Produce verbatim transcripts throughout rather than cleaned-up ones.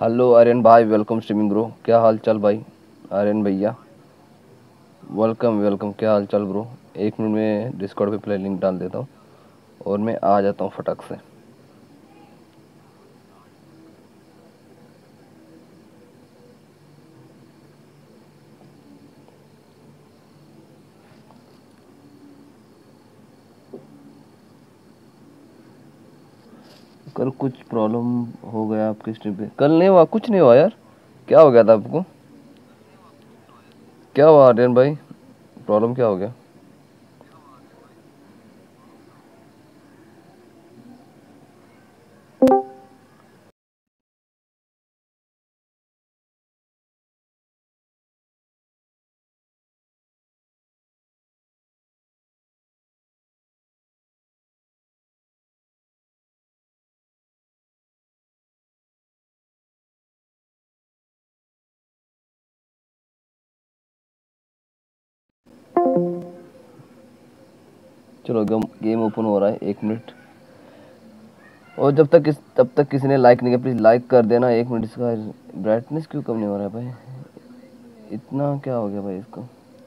Hello Aryan भाई, welcome streaming bro. क्या हाल चाल भाई? आर्यन भैया वेलकम वेलकम। क्या हाल चाल ब्रो? एक मिनट में डिस्कॉर्ड पे प्ले लिंक डाल देता हूँ और मैं आ जाता हूँ फटक से। कल कुछ प्रॉब्लम हो गया आपके स्ट्रीम पे? कल नहीं हुआ, कुछ नहीं हुआ यार। क्या हो गया था आपको? क्या हुआ आर्यन भाई? प्रॉब्लम क्या हो गया? चलो गेम गेम ओपन हो रहा है, एक मिनट। और जब तक किस तब तक किसी ने लाइक नहीं किया, प्लीज़ लाइक कर देना। एक मिनट, इसका ब्राइटनेस क्यों कम नहीं हो रहा है भाई? इतना क्या हो गया भाई इसको?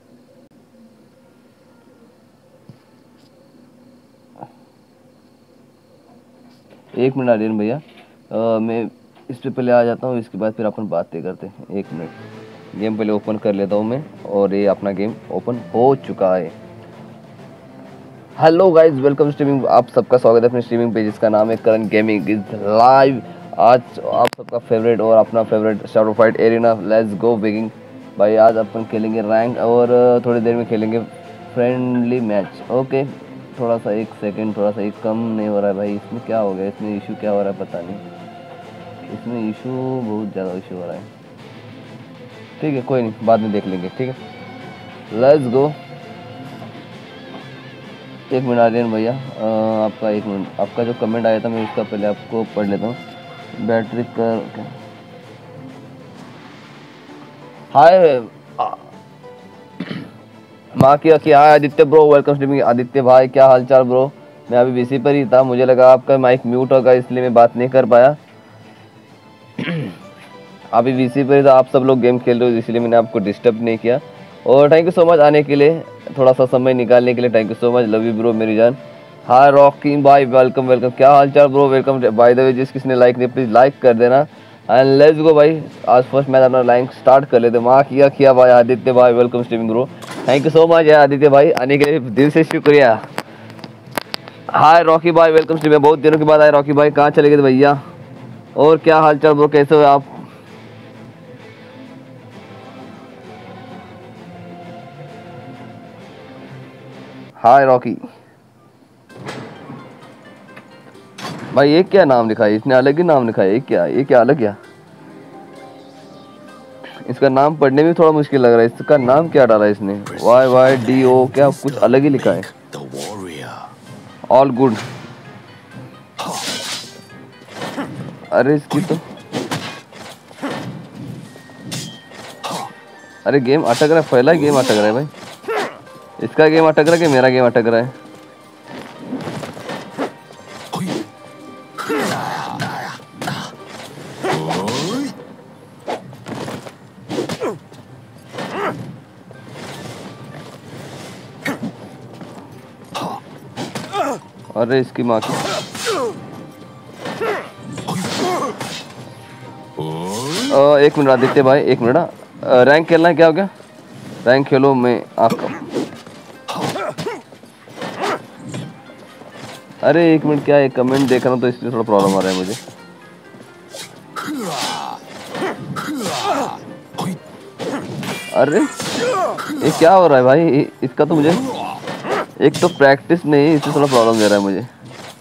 एक मिनट आर्यन भैया, अ, मैं इस पे पहले आ जाता हूँ, इसके बाद फिर अपन बातें करते हैं। एक मिनट, गेम पहले ओपन कर लेता हूँ मैं। और ये अपना गेम ओपन हो चुका है। Hello guys, welcome streaming. आप सबका स्वागत है अपने स्ट्रीमिंग पे जिसका नाम है करण गेमिंग इज लाइव। आज आप सबका फेवरेट और अपना favourite shadow fight arena. Let's go begin भाई। आज अपन खेलेंगे रैंक और थोड़ी देर में खेलेंगे फ्रेंडली मैच। ओके, थोड़ा सा एक सेकंड, थोड़ा सा एक कम नहीं हो रहा है भाई। इसमें क्या हो गया? इसमें इशू क्या हो रहा है पता नहीं। इसमें इशू बहुत ज़्यादा इशू हो रहा है। ठीक है, कोई नहीं, बाद में देख लेंगे। ठीक है, लेट्स गो। एक मिनट आर्यन भैया, अ, आपका एक मिनट, आपका जो कमेंट आया था मैं उसका पहले आपको पढ़ लेता हूँ। बैटरी कर हाय माँ की अखी। Hi Aditya bro, welcome streaming. Aditya भाई क्या हाल चाल ब्रो? मैं अभी बीसी पर ही था, मुझे लगा आपका माइक म्यूट होगा इसलिए मैं बात नहीं कर पाया। अभी वीसी पर ही था, आप सब लोग गेम खेल रहे हो इसलिए मैंने आपको डिस्टर्ब नहीं किया। और थैंक यू सो मच आने के लिए, थोड़ा सा समय निकालने के लिए। Thank you so much, love you bro मेरी जान। हाय रॉकी भाई, वेलकम वेलकम। क्या हाल चाल bro? Welcome by the way. जिस किसने लाइक नहीं, प्लीज लाइक कर देना। एंड लेट्स गो भाई, आज फर्स्ट मैच अपना लाइक स्टार्ट कर लेते। माँ किया किया भाई। आदित्य भाई welcome streaming bro, thank you so much यार आदित्य भाई, आने के लिए दिल से शुक्रिया। हाय रॉकी भाई, वेलकम स्ट्रीमिंग। बहुत दिनों के बाद आए रॉकी भाई, कहाँ चले गए थे भैया? और क्या हाल चाल ब्रो, कैसे हो आप? हाय रॉकी भाई। ये क्या नाम लिखा है इसने? अलग ही नाम लिखा है। ये क्या ये क्या अलग क्या? इसका नाम पढ़ने में थोड़ा मुश्किल लग रहा है। इसका नाम क्या डाला है इसने? वाई वाई डी ओ, क्या कुछ अलग ही लिखा है। All good. अरे इसकी तो, अरे गेम अटक रहा है। पहला गेम अटक रहा है भाई। इसका गेम अटक रहा है कि मेरा गेम अटक रहा है? अरे इसकी माँ की। आ, एक मिनट आदित्य भाई, एक मिनट। रैंक खेलना है? क्या हो गया? रैंक खेलो, मैं आपका। अरे एक मिनट, क्या एक कमेंट देख रहा हूँ तो इसलिए थोड़ा प्रॉब्लम आ रहा है मुझे। अरे ये क्या हो रहा है भाई? इसका तो मुझे एक तो प्रैक्टिस नहीं, इससे थोड़ा प्रॉब्लम दे रहा है मुझे।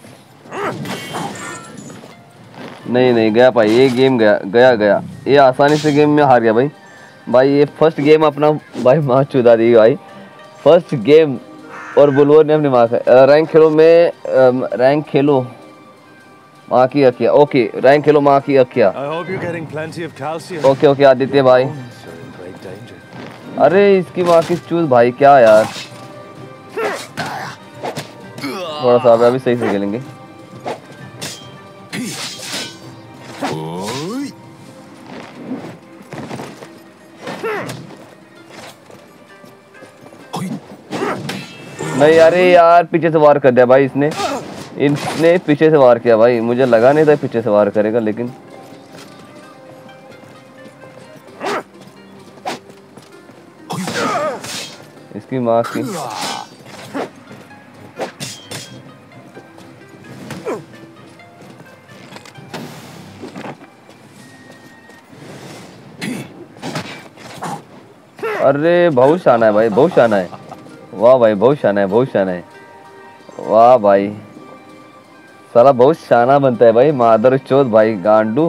नहीं नहीं गया भाई, ये गेम गया गया गया। ये आसानी से गेम में हार गया भाई। भाई ये फर्स्ट गेम अपना भाई माँ चुदा दी भाई, फर्स्ट गेम। और बुलवर ने अपनी माँ का रैंक खेलो में, रैंक खेलो माँ की अखिया। ओके, रैंक खेलो माँ की अखिया। ओके ओके आदित्य भाई। अरे इसकी माँ की चूज भाई, क्या यार। थोड़ा सा अभी सही से खेलेंगे। नहीं अरे यार पीछे से वार कर दिया भाई इसने, इसने पीछे से वार किया भाई, मुझे लगा नहीं था पीछे से वार करेगा, लेकिन इसकी माँ की। अरे बहुत शाना है भाई, बहुत शाना है, वाह भाई बहुत शाना है, बहुत शाना है, वाह भाई साला बहुत शाना बनता है भाई, मादर चोद भाई गांडू।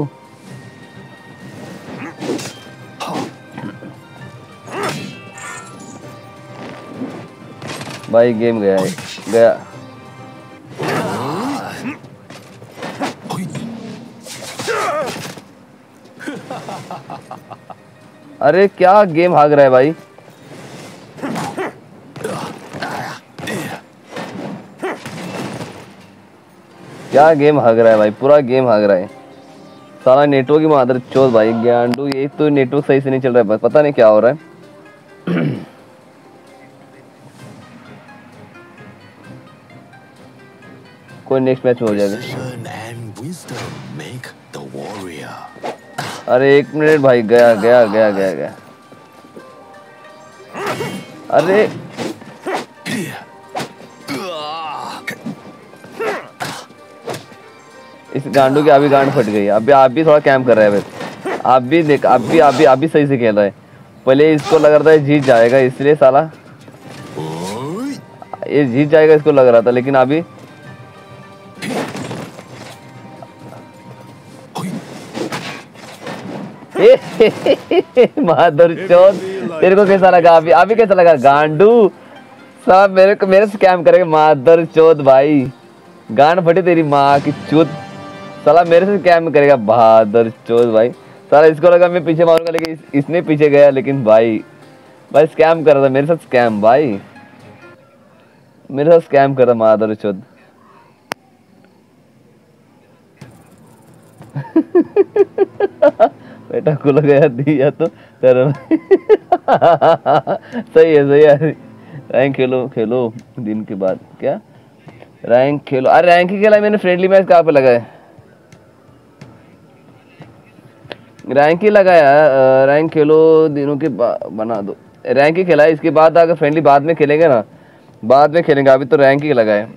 भाई गेम गया है, गया। अरे क्या गेम भाग रहा है भाई, क्या गेम भाग रहा है भाई, पूरा गेम भाग रहा है साला, नेटवर्क की मादर चोद भाई गांडू। ये तो नेटवर्क सही से नहीं चल रहा है, बस पता नहीं क्या हो रहा है। कोई नेक्स्ट मैच में हो जाएगा। अरे एक मिनट भाई, गया गया गया गया गया। अरे इस गांडू की अभी गांड फट गई, अभी आप भी थोड़ा कैंप कर रहे हैं, आप भी देख, आप भी आप भी आप भी सही से खेल रहे हैं। पहले इसको लग रहा था जीत जाएगा, इसलिए साला ये जीत जाएगा इसको लग रहा था, लेकिन अभी माधुर चौथ, तेरे को कैसा लगा अभी, अभी कैसा लगा गांडू साहब, मेरे को मेरे से कैम करेगा माधुर चौथ भाई, गांड फटे तेरी माँ की चूत साला, मेरे से कैम करेगा बहादुर चौथ भाई साला। इसको लगा मैं पीछे मारूंगा, लेकिन इस, इसने पीछे गया, लेकिन भाई भाई स्कैम कर रहा था मेरे साथ, स्कैम भाई मेरे साथ स्कैम कर रहा माधुर चौथ। बेटा को लगाया दिया तो कर सही है, सही है। रैंक खेलो खेलो दिन के बाद, क्या रैंक खेलो, अरे रैंक ही खेला मैंने, फ्रेंडली मैच कहाँ पे लगाया, रैंक ही लगाया, रैंक खेलो दिनों के बाद बना दो, रैंक ही खेला है, इसके बाद अगर फ्रेंडली बाद में खेलेंगे ना, बाद में खेलेंगे, अभी तो रैंक ही लगाए,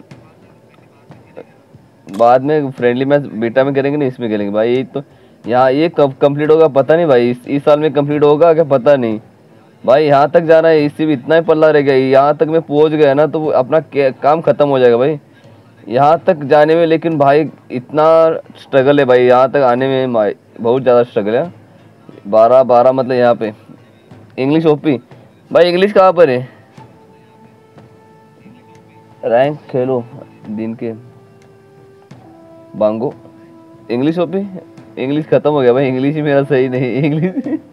बाद में फ्रेंडली मैच बीटा में करेंगे ना, इसमें खेलेंगे भाई। ये तो यहाँ ये कब कंप्लीट होगा पता नहीं भाई, इस, इस साल में कंप्लीट होगा क्या पता नहीं भाई, यहाँ तक जाना है, इससे भी इतना ही पल्ला रह गया, यहाँ तक मैं पहुँच गया ना तो अपना काम खत्म हो जाएगा भाई यहाँ तक जाने में, लेकिन भाई इतना स्ट्रगल है भाई यहाँ तक आने में, बहुत ज़्यादा स्ट्रगल है। बारह बारह मतलब यहाँ पे इंग्लिश ओपी भाई, इंग्लिश कहाँ पर है, रैंक खेलो दिन के बांगो, इंग्लिश ओपी, इंग्लिश खत्म हो गया भाई, इंग्लिश ही मेरा सही नहीं, इंग्लिश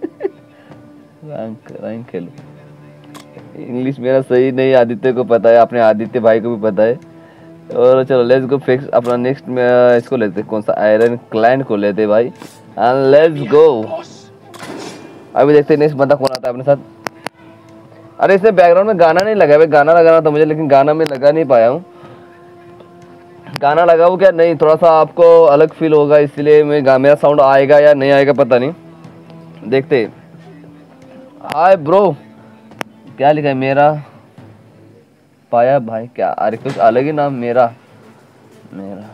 रैंक रैंक खेलो, इंग्लिश मेरा सही नहीं, आदित्य को पता है, अपने आदित्य भाई को भी पता है। और चलो लेट्स गो फिक्स अपना नेक्स्ट में इसको लेते, कौन सा आयरन क्लाइंट को लेते भाई, एंड लेट्स गो। अभी देखते हैं नेक्स्ट बंदा कौन आता है अपने साथ। अरे इसने बैकग्राउंड में गाना नहीं लगा भाई, गाना लगाना था मुझे, लेकिन गाना में लगा नहीं पाया हूँ, गाना लगाऊं क्या नहीं, थोड़ा सा आपको अलग फील होगा, इसलिए मैं मेरा साउंड आएगा या नहीं आएगा पता नहीं, देखते। हाय ब्रो, क्या लिखा है मेरा पाया भाई, क्या अरे कुछ अलग ही नाम, मेरा मेरा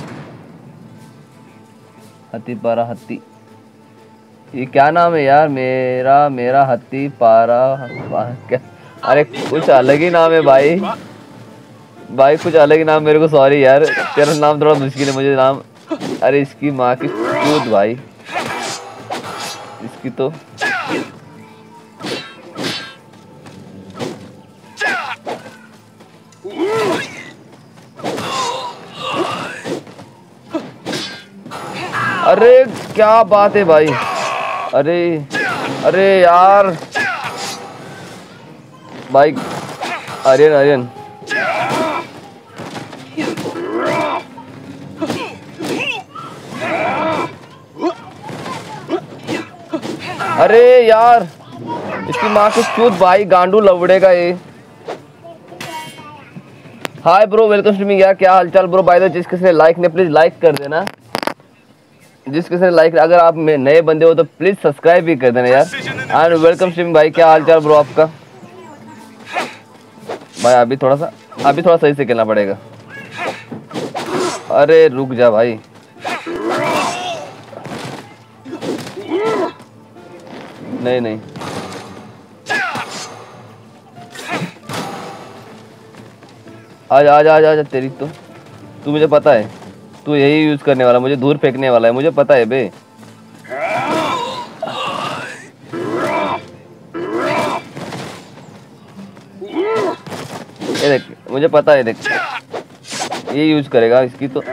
हत्ती पारा हत्ती, ये क्या नाम है यार, मेरा मेरा हत्ती पारा क्या, अरे कुछ अलग ही नाम है भाई, भाई कुछ अलग ही नाम मेरे को, सॉरी यार तेरा नाम थोड़ा मुश्किल है मुझे नाम, अरे इसकी माँ की चूत भाई, इसकी तो अरे क्या बात है भाई, अरे अरे यार भाई, आर्यन आर्यन अरे यार इसकी माँ की चूत भाई, गांडू लवड़ेगा ये, hi bro, welcome to me यार, क्या हालचाल ब्रो। बाय द वे, जिस किसी ने लाइक नहीं प्लीज लाइक कर देना, जिस किसी ने लाइक, अगर आप नए बंदे हो तो प्लीज सब्सक्राइब भी कर देना यार। एंड वेलकम टू मी भाई, क्या हालचाल ब्रो आपका। भाई अभी थोड़ा सा अभी थोड़ा सही से खेलना पड़ेगा। अरे रुक जा भाई, नहीं नहीं आजा आजा आजा आजा, तेरी तो तू मुझे पता है, तू यही यूज करने वाला, मुझे दूर फेंकने वाला है, मुझे पता है बे। ये देख, मुझे पता है, देख ये यूज करेगा इसकी तो।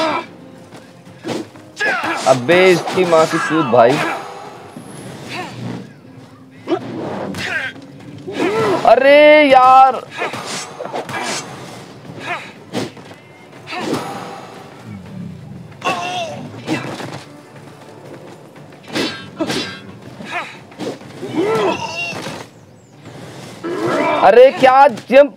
अबे इसकी माँ की चूत भाई। अरे यार अरे क्या जंप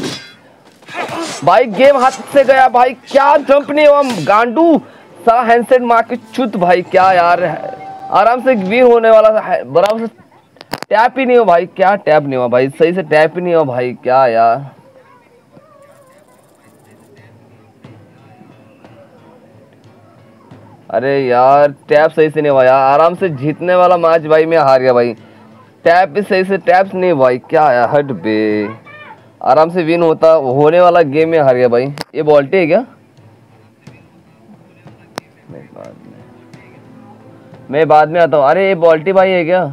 भाई, गेम हाथ से गया भाई, क्या जंप नहीं हुआ गांडू सा हैंडसेट मार के चुत भाई। क्या यार, आराम से विन होने वाला था, बराबर से टैप ही नहीं हो भाई। क्या टैप नहीं हुआ भाई, सही से टैप ही नहीं हुआ भाई, क्या यार। अरे यार टैप सही से नहीं हुआ यार, आराम से जीतने वाला मैच भाई मैं हार गया भाई। टैप भी सही से टैप नहीं भाई, क्या यार हट बे, आराम से विन होता होने वाला गेम में हार गया भाई। ये बॉल्टी है क्या? मैं बाद में मैं बाद में आता हूँ। अरे ये बॉल्टी भाई है क्या?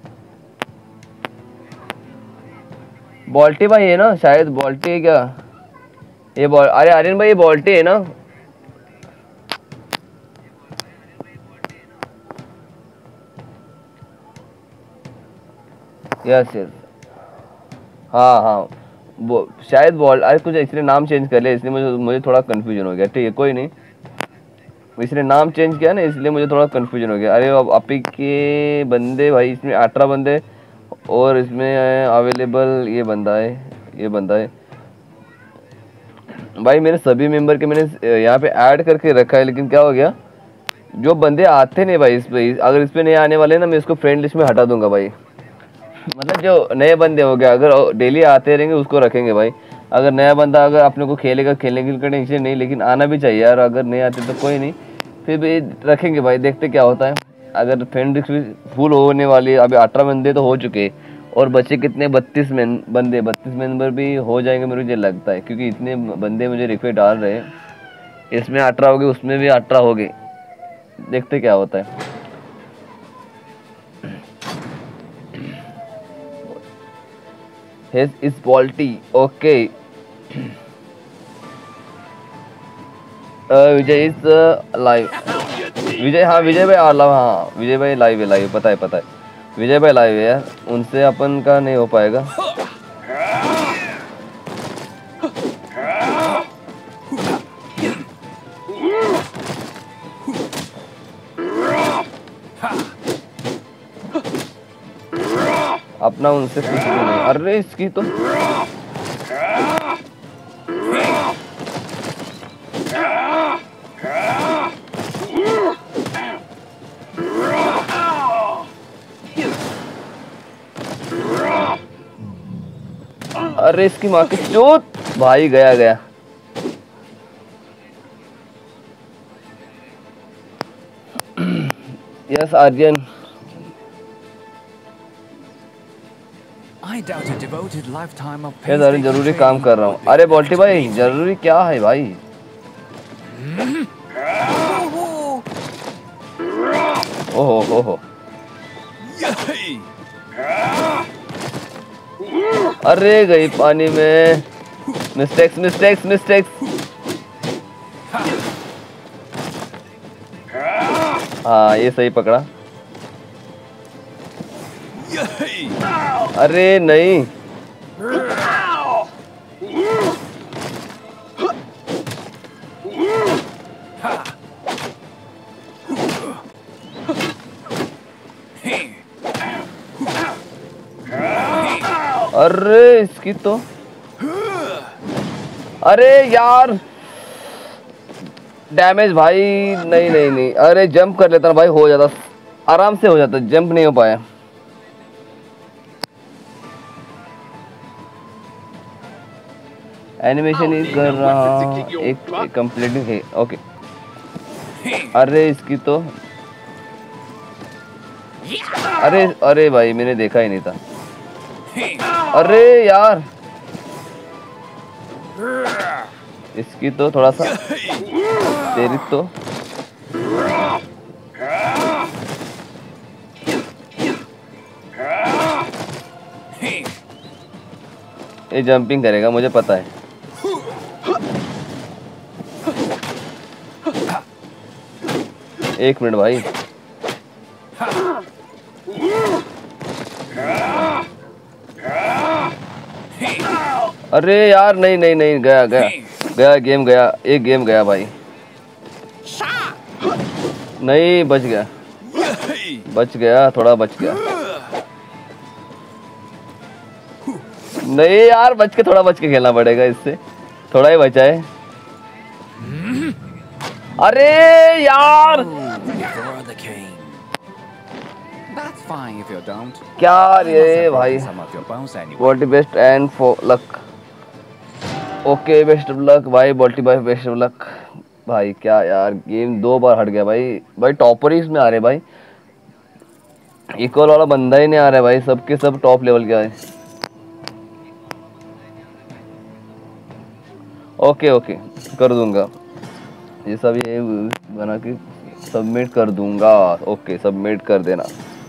बॉल्टी भाई है ना, शायद बॉल्टी है क्या ये बॉल। अरे आर्यन भाई ये बॉल्टी है ना? यस यस, हाँ हाँ वो शायद बॉल, अरे कुछ इसने नाम चेंज कर लिया इसलिए मुझे मुझे थोड़ा कंफ्यूजन हो गया। ठीक है कोई नहीं, इसने नाम चेंज किया ना इसलिए मुझे थोड़ा कंफ्यूजन हो गया। अरे अब आपी के बंदे भाई, इसमें अठारह बंदे और इसमें अवेलेबल ये बंदा है, ये बंदा है भाई। मेरे सभी मेंबर के मैंने यहाँ पे ऐड करके रखा है, लेकिन क्या हो गया, जो बंदे आते नहीं भाई इस पे, अगर इस पे नहीं आने वाले ना मैं इसको फ्रेंड लिस्ट में हटा दूंगा भाई। मतलब जो नए बंदे हो गए, अगर डेली आते रहेंगे उसको रखेंगे भाई। अगर नया बंदा अगर अपने को खेलेगा, खेलने के लिए नहीं, लेकिन आना भी चाहिए यार। अगर नहीं आते तो कोई नहीं, फिर भी रखेंगे भाई, देखते क्या होता है। अगर फ्रेंड लिस्ट भी फुल होने वाली, अभी अठारह बंदे तो हो चुके और बचे कितने, बत्तीस बंदे, बत्तीस मेंबर भी हो जाएंगे मुझे लगता है, क्योंकि इतने बंदे मुझे रिक्वेस्ट डाल रहे हैं। इसमें अठारह हो गए, उसमें भी अठारह हो गए, देखते क्या होता है। His is faulty. Okay. uh, Vijay is live. Vijay, हाँ विजय भाई आला, हाँ विजय भाई लाइव है, लाइव पता है पता है, विजय भाई लाइव है यार, उनसे अपन का नहीं हो पाएगा। अपना उनसे कुछ भी नहीं। अरे इसकी तो अरे इसकी माँ की चोट भाई, गया गया। यस आर्यन, जरूरी काम कर रहा हूँ। अरे बॉल्टी भाई जरूरी क्या है भाई? ओहो हो हो, अरे गई पानी में। Mistakes mistakes mistakes. हाँ ये सही पकड़ा। अरे नहीं, अरे इसकी तो अरे यार डैमेज भाई, नहीं नहीं नहीं, अरे जंप कर लेता ना भाई, हो जाता आराम से, हो जाता, जंप नहीं हो पाया। एनिमेशन ही कर रहा, एक कंप्लीटिंग है, ओके। अरे इसकी तो, अरे अरे भाई मैंने देखा ही नहीं था, अरे यार इसकी तो थोड़ा सा तेरी तो, ये जंपिंग करेगा मुझे पता है। एक मिनट भाई, अरे यार नहीं नहीं नहीं, गया गया गया गेम गया, एक गेम गया भाई। नहीं बच गया, बच गया, थोड़ा बच गया। नहीं यार बच के, थोड़ा बच के खेलना पड़ेगा, इससे थोड़ा ही बचा है। अरे यार क्या रे भाई, बॉल्टी best and for luck, okay best of luck भाई, बॉल्टी भाई बेस्ट ऑफ लक भाई। क्या यार गेम दो बार हट गया भाई, भाई टॉपर ही इसमें आ रहे भाई, इक्वल वाला बंदा ही नहीं आ रहा है भाई, सबके सब टॉप लेवल के है। ओके ओके कर दूंगा ये सब, ये बना के सबमिट कर दूंगा। ओके सबमिट कर देना।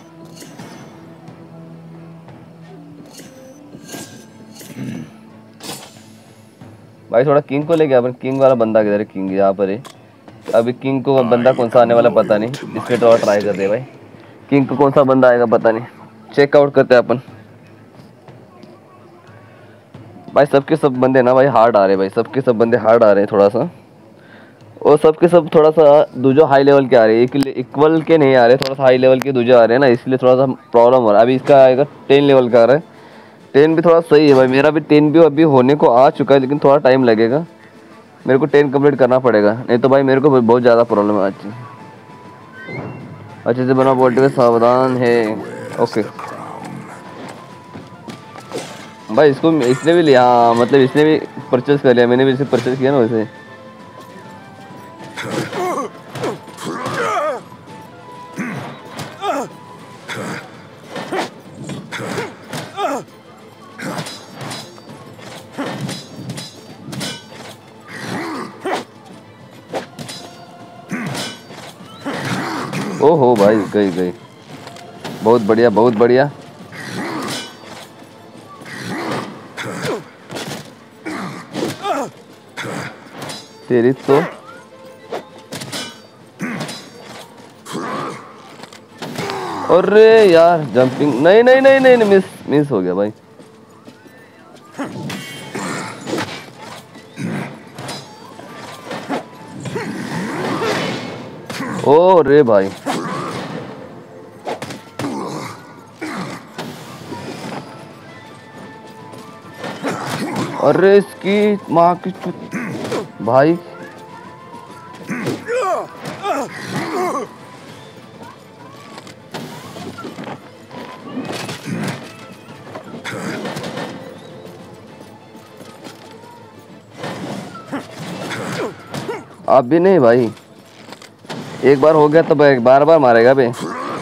भाई थोड़ा किंग को ले गया, किंग वाला बंदा किधर है? किंग यहाँ पर है अभी, किंग को बंदा कौन सा आने वाला पता नहीं, इसके तो ट्राई कर दे भाई, किंग को कौन सा बंदा आएगा पता नहीं, चेकआउट करते हैं अपन। भाई सबके सब बंदे ना भाई हार्ड आ रहे भाई, सबके सब बंदे हार्ड आ रहे हैं थोड़ा सा, और सबके सब थोड़ा सा दूजो हाई लेवल के आ रहे हैं, इक्वल के नहीं आ रहे, थोड़ा सा हाई लेवल के दूजो आ रहे हैं ना, इसलिए थोड़ा सा प्रॉब्लम हो रहा है। अभी इसका आएगा टेन लेवल का आ रहा है, टेन भी थोड़ा सही है भाई, मेरा भी टेन भी अभी होने को आ चुका है, लेकिन थोड़ा टाइम लगेगा, मेरे को टेन कंप्लीट करना पड़ेगा, नहीं तो भाई मेरे को बहुत ज़्यादा प्रॉब्लम है आज। अच्छे से बना बोल्ट में सावधान है, ओके भाई। इसको इसने भी लिया, हाँ मतलब इसने भी परचेज कर लिया, मैंने भी इसे परचेज किया ना वैसे। ओहो भाई गई गई, बहुत बढ़िया बहुत बढ़िया। तेरी तो अरे यार जंपिंग, नहीं नहीं नहीं नहीं, नहीं मिस मिस हो गया भाई। ओ रे भाई, अरे इसकी माँ की भाई, आप भी नहीं भाई, एक बार हो गया तो बार बार मारेगा बे।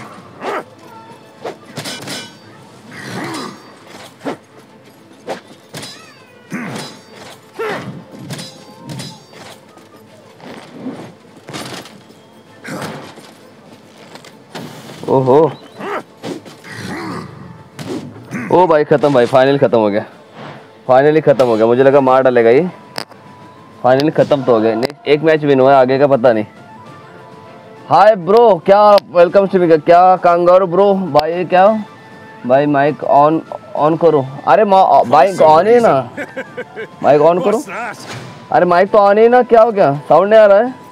ओहो ओ भाई खत्म भाई, फाइनल खत्म हो गया, फाइनली खत्म हो गया, मुझे लगा मार डालेगा ये, फाइनली खत्म तो हो गया। नहीं एक मैच विन हुआ है, आगे का पता नहीं। हाय ब्रो, क्या वेलकम टू, क्या कांगारू ब्रो भाई, क्या भाई माइक ऑन ऑन करो, अरे माइक ऑन है ना, माइक ऑन करो, अरे माइक तो ऑन है ना, क्या हो गया, साउंड नहीं आ रहा है?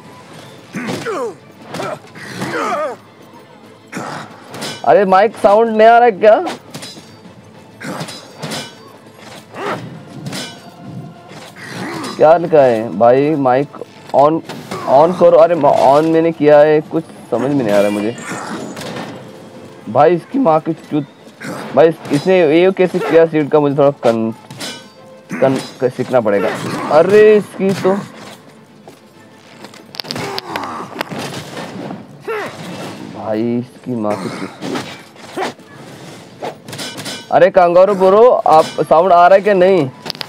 अरे माइक साउंड नहीं आ रहा है क्या? क्या लिखा है भाई? माइक ऑन ऑन करो। अरे ऑन मैंने किया है, कुछ समझ में नहीं आ रहा मुझे भाई। इसकी माँ की चूत भाई, इसने ये कैसे किया सीट का? मुझे थोड़ा कन कन सीखना पड़ेगा। अरे इसकी तो भाई, इसकी माँ की चूत। अरे कंगारू ब्रो, आप साउंड आ रहा है क्या? नहीं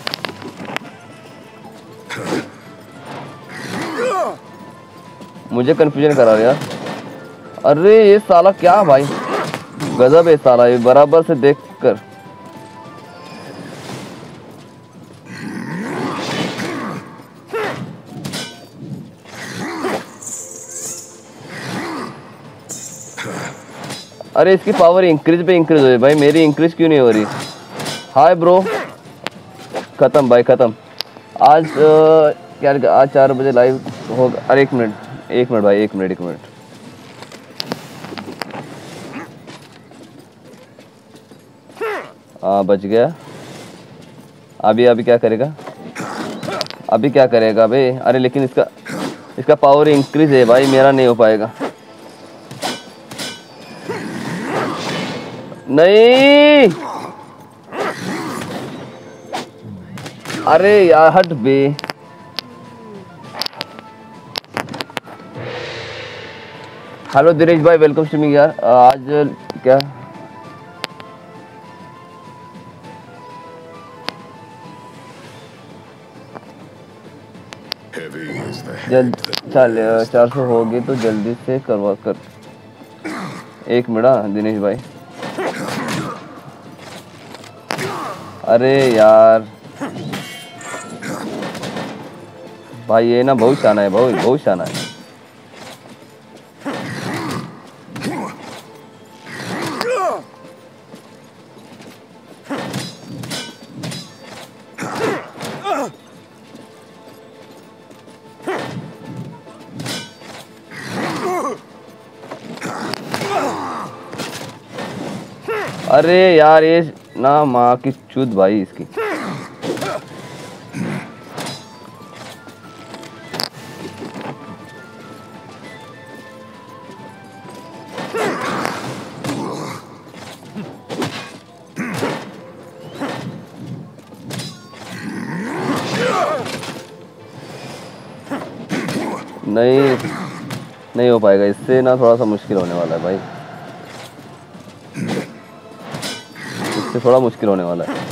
मुझे कंफ्यूजन करा रहा यार। अरे ये साला क्या भाई, गजब है साला ये, बराबर से देख कर। अरे इसकी पावर इंक्रीज पे इंक्रीज हो रही भाई, मेरी इंक्रीज क्यों नहीं हो रही? हाय ब्रो, खत्म भाई खत्म। आज आ, क्या आज चार बजे लाइव होगा। अरे एक मिनट एक मिनट भाई, एक मिनट एक मिनट। हाँ बच गया। अभी अभी क्या करेगा? अभी क्या करेगा बे? अरे लेकिन इसका इसका पावर इंक्रीज है भाई, मेरा नहीं हो पाएगा। नहीं, अरे यार हट बे। हेलो दिनेश भाई, वेलकम स्ट्रीमिंग यार। आज क्या जल्द चल चार सौ हो गए तो जल्दी से करवा कर। एक मिनट दिनेश भाई। अरे यार भाई, ये ना बहुत शाना है, बहुत बहुत शाना है। अरे यार ये ना माँ की चूत भाई इसकी। नहीं नहीं हो पाएगा इससे ना, थोड़ा सा मुश्किल होने वाला है भाई, इससे थोड़ा मुश्किल होने वाला है।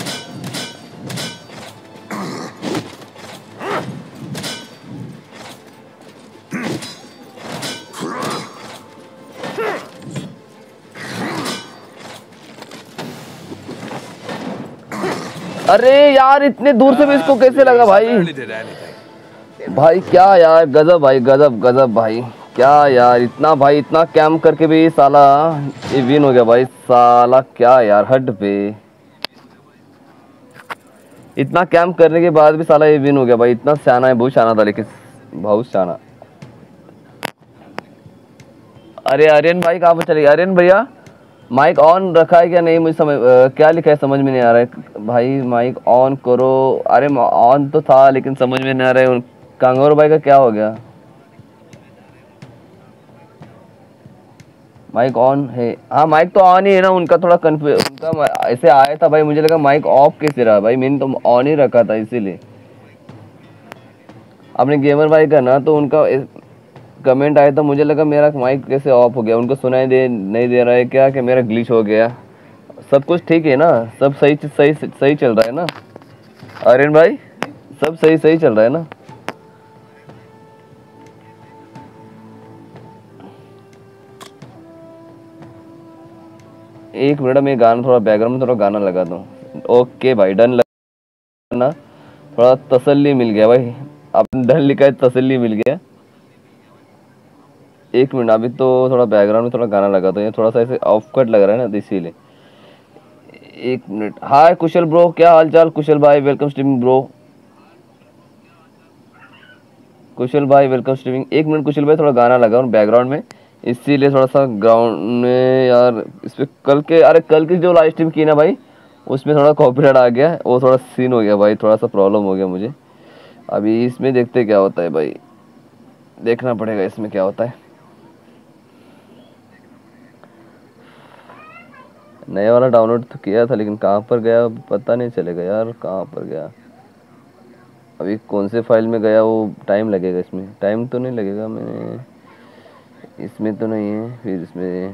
अरे यार इतने दूर से भी इसको कैसे लगा भाई? भाई क्या यार, गजब भाई, गजब गजब भाई, क्या यार इतना भाई, इतना कैम्प करके भी साला ये विन हो गया भाई। साला क्या यार, हट पे इतना कैम्प करने के बाद भी साला ये विन हो गया भाई। इतना शाना है, बहुत शाना था, लेकिन बहुत शाना। अरे आर्यन भाई कहाँ पर चले गए? आर्यन भैया माइक ऑन रखा है क्या? नहीं मुझे समझ आ, क्या लिखा है समझ में नहीं आ रहा है भाई। माइक ऑन करो। अरे ऑन तो था लेकिन समझ में नहीं आ रहा है। कांगोर भाई का क्या हो गया? माइक ऑन है? हाँ माइक तो ऑन ही है ना। उनका थोड़ा कन्फ्यूज, उनका ऐसे आया था भाई, मुझे लगा माइक ऑफ कैसे रहा भाई, मैंने तो ऑन ही रखा था इसीलिए। अपने गेमर भाई का ना तो उनका कमेंट आया था, मुझे लगा मेरा माइक कैसे ऑफ हो गया, उनको सुनाई दे नहीं दे रहा है क्या, कि मेरा ग्लिच हो गया। सब कुछ ठीक है ना? सब सही सही सही चल रहा है ना आर्यन भाई? सब सही सही चल रहा है ना? एक मिनट में गाना थोड़ा बैकग्राउंड में थोड़ा गाना लगा दूँ। ओके भाई डन लगना, थोड़ा तसल्ली मिल गया भाई। आपने डन लिखा है, तसल्ली मिल गया। एक मिनट अभी तो थोड़ा बैकग्राउंड में थोड़ा गाना लगा दो, ये थोड़ा सा ऐसे ऑफ कट लग रहा है ना, इसीलिए। एक मिनट। हाय कुशल ब्रो, क्या हाल चाल? कुशल भाई वेलकम स्ट्रीमिंग ब्रो। कुशल भाई वेलकम स्ट्रीमिंग। एक मिनट कुशल भाई, थोड़ा गाना लगा बैकग्राउंड में, इसीलिए थोड़ा सा ग्राउंड में यार। इस पे कल के, अरे कल की जो लाइव स्ट्रीम की ना भाई, उसमें थोड़ा कॉपीराइट आ गया, वो थोड़ा सीन हो गया भाई, थोड़ा सा प्रॉब्लम हो गया मुझे। अभी इसमें देखते क्या होता है भाई, देखना पड़ेगा इसमें क्या होता है। नया वाला डाउनलोड तो किया था लेकिन कहाँ पर गया पता नहीं चलेगा यार, कहाँ पर गया अभी, कौन से फाइल में गया वो, टाइम लगेगा इसमें, टाइम तो नहीं लगेगा, मैंने इसमें तो नहीं है, फिर इसमें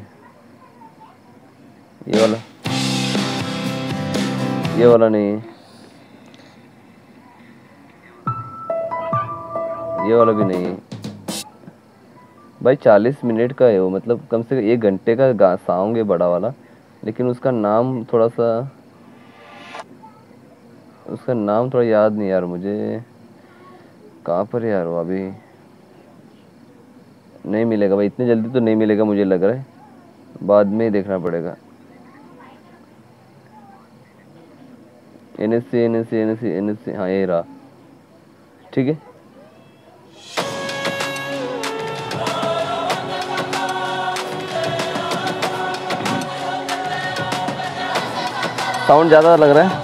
ये वाला, ये वाला नहीं है, ये वाला भी नहीं है भाई। चालीस मिनट का है वो, मतलब कम से कम एक घंटे का गा सॉन्ग है बड़ा वाला, लेकिन उसका नाम थोड़ा सा, उसका नाम थोड़ा याद नहीं यार मुझे, कहाँ पर यार वो, अभी नहीं मिलेगा भाई, इतनी जल्दी तो नहीं मिलेगा मुझे लग रहा है, बाद में ही देखना पड़ेगा। N S C N S C N S C N S C, हाँ ये रहा, ठीक है। साउंड ज़्यादा लग रहा है,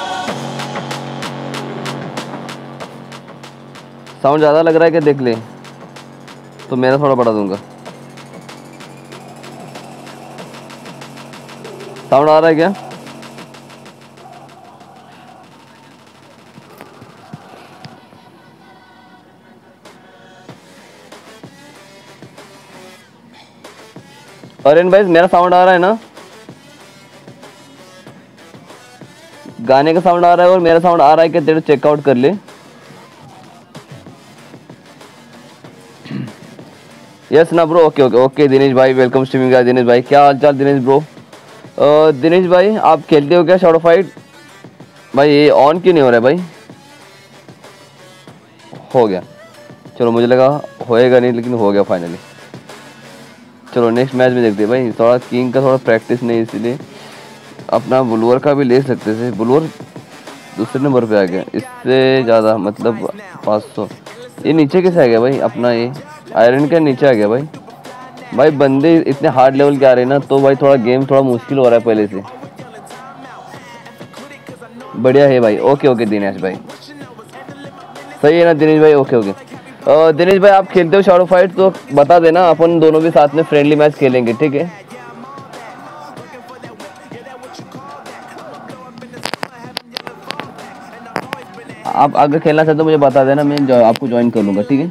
साउंड ज़्यादा लग रहा है क्या, देख ले तो मेरा थोड़ा बढ़ा दूंगा। साउंड आ रहा है क्या? अरेन भाई मेरा साउंड आ रहा है ना, गाने का साउंड आ रहा है और मेरा साउंड आ रहा है क्या, तेरे चेकआउट कर ले। यस ना bro, okay okay okay. Dinesh भाई वेलकम स्ट्रीमिंग का। दिनेश भाई क्या हाल चाल दिनेश ब्रो। uh, दिनेश भाई आप खेलते हो क्या शैडो फाइट? भाई ये ऑन क्यों नहीं हो रहा है भाई? हो गया, चलो मुझे लगा होएगा नहीं लेकिन हो गया फाइनली। चलो नेक्स्ट मैच में देखते हैं भाई, थोड़ा किंग का थोड़ा प्रैक्टिस नहीं, इसीलिए अपना बुलवर का भी ले सकते थे। बुलवर दूसरे नंबर पे आ गया, इससे ज़्यादा मतलब पाँच सौ। ये नीचे कैसे आ गया भाई अपना, ये आयरन का नीचे आ गया भाई। भाई बंदे इतने हार्ड लेवल के आ रहे हैं ना, तो भाई थोड़ा गेम थोड़ा मुश्किल हो रहा है पहले से। बढ़िया है भाई, ओके ओके दिनेश भाई, सही है ना दिनेश भाई, ओके ओके। uh, दिनेश भाई आप खेलते हो शैडो फाइट तो बता देना, अपन दोनों भी साथ में फ्रेंडली मैच खेलेंगे, ठीक है। आप अगर खेलना चाहते हो मुझे बता देना, मैं जो आपको ज्वाइन कर लूँगा, ठीक है।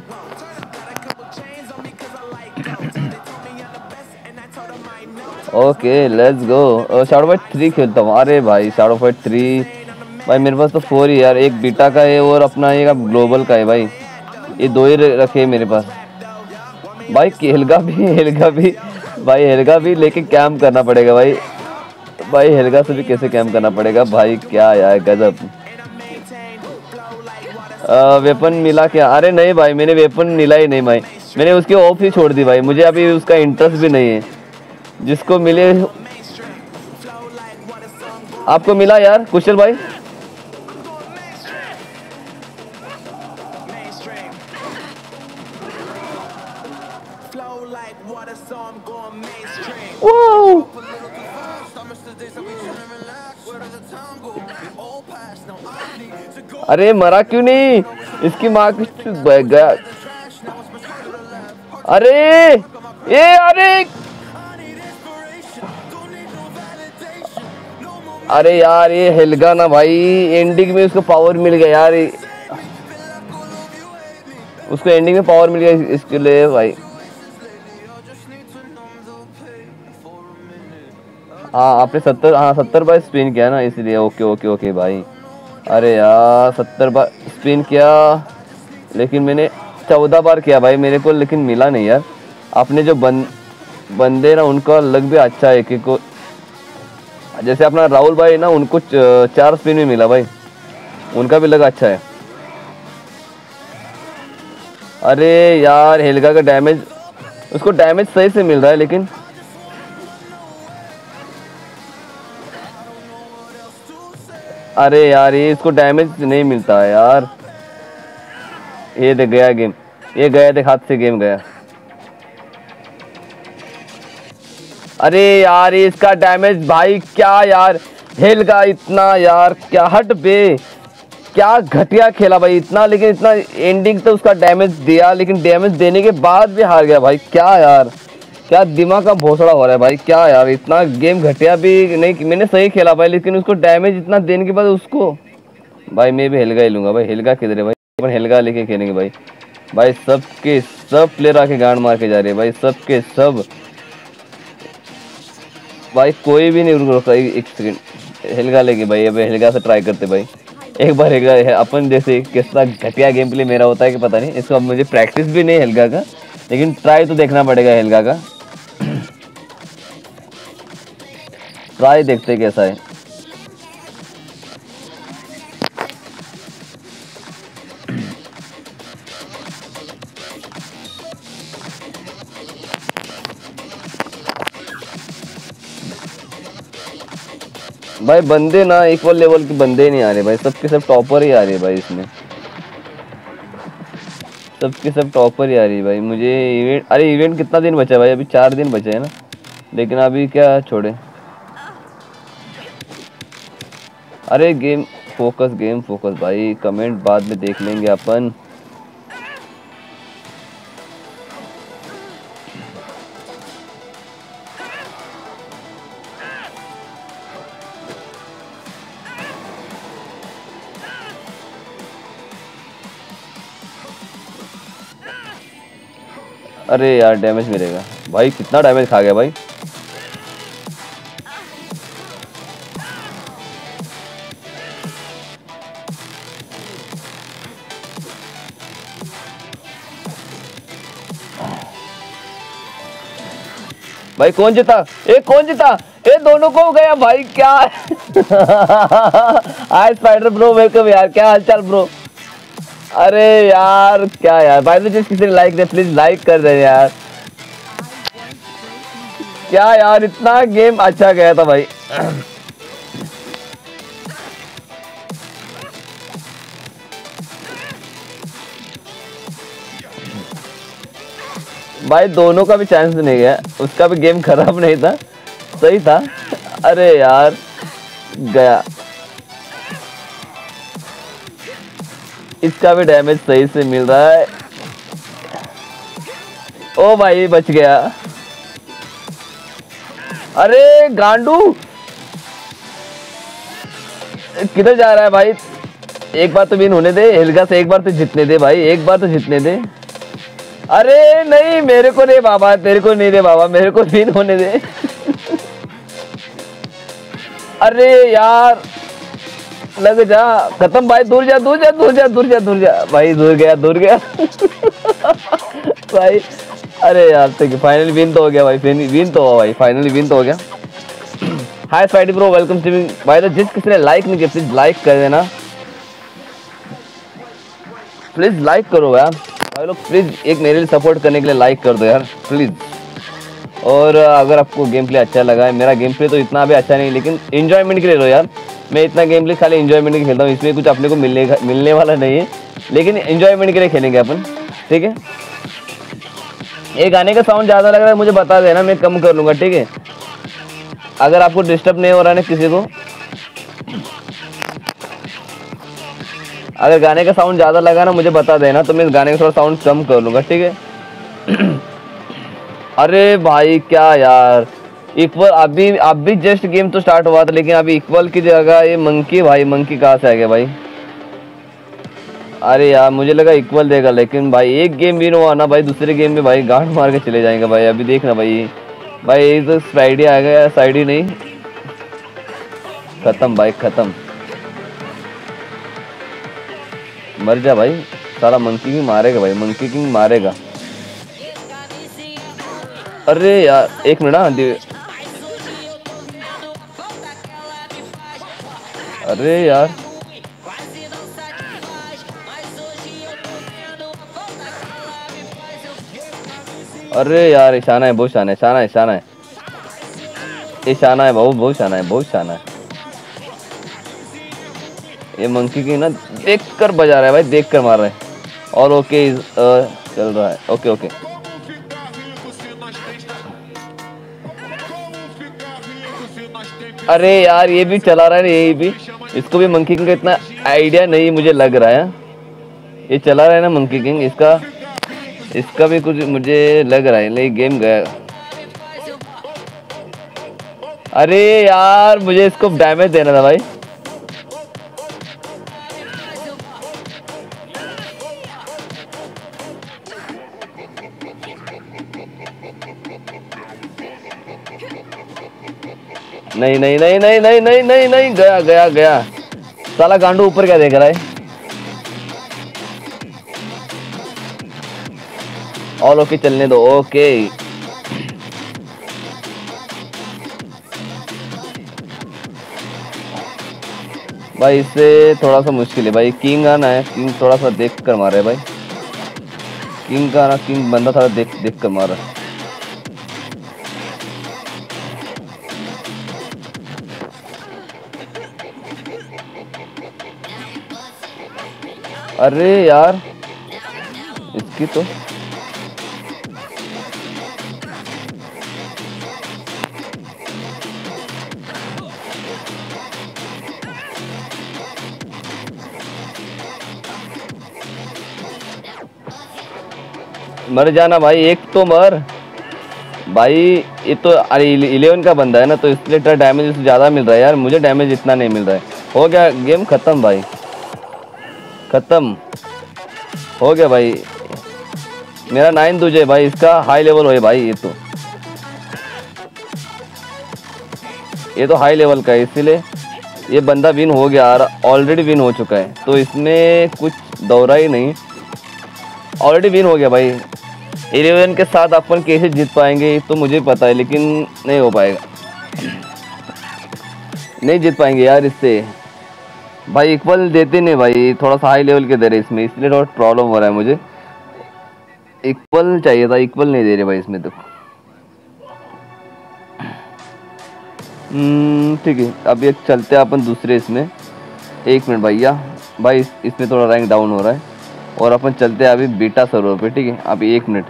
Okay let's go. Shadow fight three खेलता हूँ। अरे भाई शैडो फाइट थ्री भाई मेरे पास तो फोर ही यार, एक बीटा का है और अपना एक ग्लोबल का है भाई, ये दो ही रखे हैं मेरे पास। भाई हेल्गा भी हेल्गा भी भाई हेल्गा भी लेके कैम्प करना पड़ेगा भाई। भाई हेल्गा से भी कैसे कैम्प करना पड़ेगा भाई, क्या यार गजब। वेपन मिला क्या? अरे नहीं भाई मैंने वेपन मिला ही नहीं भाई, मैंने उसकी ऑफ ही छोड़ दी भाई, मुझे अभी उसका इंटरेस्ट भी नहीं है। जिसको मिले आपको मिला यार कुशल भाई? अरे मरा क्यों नहीं, इसकी माँ गया। अरे ये अरे अरे यार ये हेल्गा ना भाई, एंडिंग में उसको पावर मिल गया यार, उसको एंडिंग में पावर मिल गया इसके लिए भाई। हाँ आपने सत्तर, हाँ सत्तर बार स्पिन किया ना इसलिए, ओके ओके ओके भाई। अरे यार सत्तर बार स्पिन किया लेकिन मैंने चौदह बार किया भाई मेरे को, लेकिन मिला नहीं यार। आपने जो बन बंदे ना उनका लग भी अच्छा है कि को, जैसे अपना राहुल भाई ना उनको चार स्पिन में मिला भाई, उनका भी लग अच्छा है। अरे यार हेल्गा का डैमेज, उसको डैमेज सही से मिल रहा है लेकिन अरे यार ये इसको डैमेज नहीं मिलता है यार। ये देख गया गेम, ये गया देख हाथ से गेम गया। अरे यार ये इसका डैमेज भाई क्या यार, हेल्गा इतना यार क्या, हट बे क्या घटिया खेला भाई इतना, लेकिन इतना एंडिंग तो उसका डैमेज दिया, लेकिन डैमेज देने के बाद भी हार गया भाई। क्या यार, क्या दिमाग का भोसड़ा हो रहा है भाई। क्या यार, इतना गेम घटिया भी नहीं, मैंने सही खेला भाई, लेकिन उसको डैमेज इतना देने के बाद उसको। भाई मैं भी हेल्गा ही लूंगा भाई। हेल्गा किधर है भाई? अपन हेल्गा लेके खेलेंगे भाई। भाई सबके सब प्लेयर आके गांड मार के जा रहे हैं भाई, सबके सब भाई। कोई भी नहीं रुक रहा एक सेकंड। हेल्गा लेके भाई, अब हेल्गा से ट्राई करते भाई। एक बार हेल्गा है अपन, जैसे कितना घटिया गेम प्ले मेरा होता है कि पता नहीं इसको। अब मुझे प्रैक्टिस भी नहीं हेल्गा का, लेकिन ट्राई तो देखना पड़ेगा हेल्गा का। ट्राई देखते कैसा है। भाई बंदे ना इक्वल लेवल के बंदे नहीं आ रहे भाई, सबके सब टॉपर ही आ रहे भाई इसमें, सबके सब टॉपर ही आ रही है भाई। मुझे इवेंट, अरे इवेंट कितना दिन बचा है भाई? अभी चार दिन बचे हैं ना, लेकिन अभी क्या छोड़े। अरे गेम फोकस, गेम फोकस भाई। कमेंट बाद में देख लेंगे अपन। अरे यार डैमेज मिलेगा भाई, कितना डैमेज खा गया भाई। भाई कौन जीता? ए कौन जीता? ए दोनों को गया भाई। क्या हाय स्पाइडर ब्रो, वेलकम यार। क्या हालचाल ब्रो? अरे यार क्या यार भाई, तो जिस किसी ने लाइक दे प्लीज लाइक कर दे यार। क्या यार, इतना गेम अच्छा गया था भाई। भाई दोनों का भी चांस नहीं गया, उसका भी गेम खराब नहीं था, सही था। अरे यार गया, इसका भी डैमेज सही से मिल रहा है। ओ भाई बच गया। अरे गांडू किधर जा रहा है भाई? एक बार तो विन होने दे हेल्गा से, एक बार तो जीतने दे भाई, एक बार तो जीतने दे। अरे नहीं मेरे को नहीं बाबा, तेरे को नहीं दे बाबा, मेरे को विन होने दे। अरे यार लग जा, खत्म भाई। दूर जा दूर जा दूर जा दूर जा दूर जा भाई, दूर गया दूर गया भाई। अरे यार ठीक, फाइनली विन तो हो गया भाई, विन तो हुआ भाई, फाइनली विन तो हो गया। Hi Spidey bro, welcome to भाई। तो जिस किसी ने लाइक नहीं किया प्लीज लाइक कर देना, प्लीज लाइक करो यार भाई लोग, प्लीज एक मेरे लिए सपोर्ट करने के लिए लाइक कर दो यार प्लीज। और अगर आपको गेम प्ले अच्छा लगा है, मेरा गेम प्ले तो इतना भी अच्छा नहीं, लेकिन एंजॉयमेंट के लिए लो यार। मैं इतना गेम प्ले खाली एंजॉयमेंट के खेलता हूँ, इसमें कुछ अपने को मिलने मिलने वाला नहीं है, लेकिन एंजॉयमेंट के लिए खेलेंगे अपन, ठीक है। ये गाने का साउंड ज़्यादा लग रहा है मुझे बता देना, मैं कम कर लूँगा, ठीक है। अगर आपको डिस्टर्ब नहीं हो रहा है किसी को, अगर गाने का साउंड ज़्यादा लगा ना मुझे बता देना, तो मैं इस गाने का थोड़ा साउंड कम कर लूँगा, ठीक है। अरे भाई क्या यार, इक्वल अभी अभी जस्ट गेम तो स्टार्ट हुआ था, लेकिन अभी इक्वल की जगह ये मंकी, भाई मंकी कहाँ से आ गया भाई? अरे यार मुझे लगा इक्वल देगा, लेकिन भाई एक गेम विन हुआ ना भाई, दूसरे गेम में भाई गांड मार के चले जाएंगे भाई। अभी देखना भाई, भाई तो साइड ही आ गया, साइड ही नहीं, खत्म भाई खत्म। मर जा भाई, सारा मंकी किंग मारेगा भाई, मंकी किंग मारेगा। अरे यार एक मिनट ना, अरे यार अरे यार ईशाना है, बहुत शाना है, शाना है शाना है, ये शाना है बहुत बहुत शाना है, बहुत शाना है। ये मंकी की ना देख कर बजा रहा है भाई, देख कर मार रहा है। और ओके चल रहा है, ओके ओके। अरे यार ये भी चला रहा है, ये भी इसको भी मंकी किंग का इतना आइडिया नहीं मुझे लग रहा है। ये चला रहा है ना मंकी किंग, इसका इसका भी कुछ मुझे लग रहा है। लेकिन गेम गया। अरे यार मुझे इसको डैमेज देना था भाई। नहीं नहीं नहीं नहीं नहीं नहीं नहीं नहीं गया गया गया। साला गांडू ऊपर क्या देख रहा है। ऑल ओके चलने दो। ओके भाई, इससे थोड़ा सा मुश्किल है भाई। किंग आना है, किंग थोड़ा सा देख कर मारा है भाई। किंग का आना, किंग बंदा थोड़ा देख देख कर मारा है। अरे यार इसकी तो मर जाना भाई, एक तो मर भाई। ये तो अरे इलेवन का बंदा है ना, तो इसलिए तो डैमेज उससे ज़्यादा मिल रहा है यार। मुझे डैमेज इतना नहीं मिल रहा है। हो गया गेम खत्म भाई, खत्म हो गया भाई। मेरा नाइन तुझे भाई, इसका हाई लेवल हो भाई। ये तो ये तो हाई लेवल का है, इसीलिए ये बंदा विन हो गया और ऑलरेडी विन हो चुका है। तो इसमें कुछ दौरा ही नहीं, ऑलरेडी विन हो गया भाई। इलेवन के साथ अपन कैसे जीत पाएंगे तो मुझे पता है, लेकिन नहीं हो पाएगा। नहीं जीत पाएंगे यार इससे भाई। इक्वल देते नहीं भाई, थोड़ा सा हाई लेवल के दे रहे इसमें, इसलिए थोड़ा प्रॉब्लम हो रहा है मुझे। इक्वल चाहिए था, इक्वल नहीं दे रहे भाई इसमें तो। ठीक है, अब एक चलते हैं अपन दूसरे इसमें। एक मिनट भैया भाई, इसमें थोड़ा रैंक डाउन हो रहा है और अपन चलते हैं अभी बीटा सर्वर पे। ठीक है, अभी एक मिनट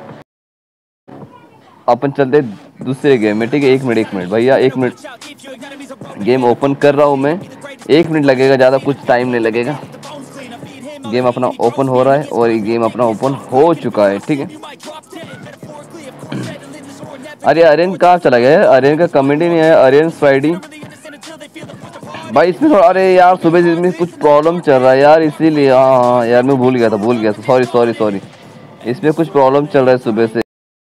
अपन चलते दूसरे गेम में। ठीक है, एक मिनट एक मिनट भैया, एक मिनट। गेम ओपन कर रहा हूँ मैं, एक मिनट लगेगा, ज़्यादा कुछ टाइम नहीं लगेगा। गेम अपना ओपन हो रहा है और ये गेम अपना ओपन हो चुका है। ठीक है, अरे आर्यन कहाँ चला गया है? आर्यन का कमेंट ही नहीं है। आर्यन फ्राइडी भाई, इसमें थोड़ा, अरे यार सुबह से इसमें कुछ प्रॉब्लम चल रहा है यार, इसीलिए। हाँ हाँ यार मैं भूल गया था, भूल गया था, सॉरी सॉरी सॉरी। इसमें कुछ प्रॉब्लम चल रहा है सुबह से,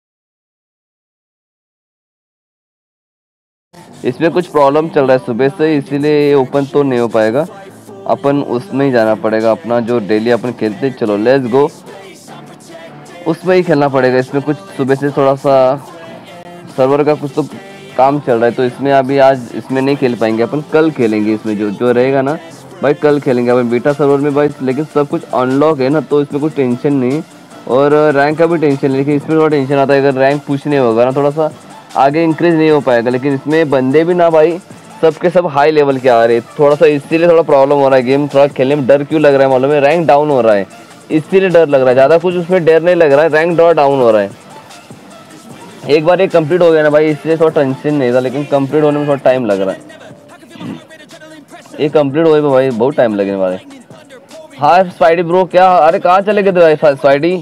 इसमें कुछ प्रॉब्लम चल रहा है सुबह से, इसीलिए ओपन तो नहीं हो पाएगा। अपन उसमें ही जाना पड़ेगा, अपना जो डेली अपन खेलते। चलो लेट्स गो, उसमें ही खेलना पड़ेगा। इसमें कुछ सुबह से थोड़ा सा सर्वर का कुछ तो काम चल रहा है, तो इसमें अभी आज इसमें नहीं खेल पाएंगे अपन। कल खेलेंगे इसमें, जो जो रहेगा ना भाई, कल खेलेंगे अपन बीटा सर्वर में भाई। लेकिन सब कुछ अनलॉक है ना, तो इसमें कुछ टेंशन नहीं, और रैंक का भी टेंशन नहीं। लेकिन इसमें थोड़ा टेंशन आता है, अगर रैंक पुश नहीं होगा ना, थोड़ा सा आगे इंक्रीज नहीं हो पाएगा। लेकिन इसमें बंदे भी ना भाई सब के सब हाई लेवल के आ रहे हैं, थोड़ा सा इसीलिए थोड़ा प्रॉब्लम हो रहा है। गेम थोड़ा खेलने में डर क्यों लग रहा है मालूम है? रैंक डाउन हो रहा है, इसीलिए डर लग रहा है। ज़्यादा कुछ उसमें डर नहीं लग रहा है, रैंक थोड़ा डाउन हो रहा है। एक बार ये कंप्लीट हो गया ना भाई, इसलिए थोड़ा टेंशन नहीं था। लेकिन कंप्लीट होने में थोड़ा टाइम लग रहा है। ये कंप्लीट होए भाई बहुत टाइम लगने वाला है। हाँ स्पाइडी ब्रो, क्या? अरे कहाँ चले गए थे भाई स्पाइडी?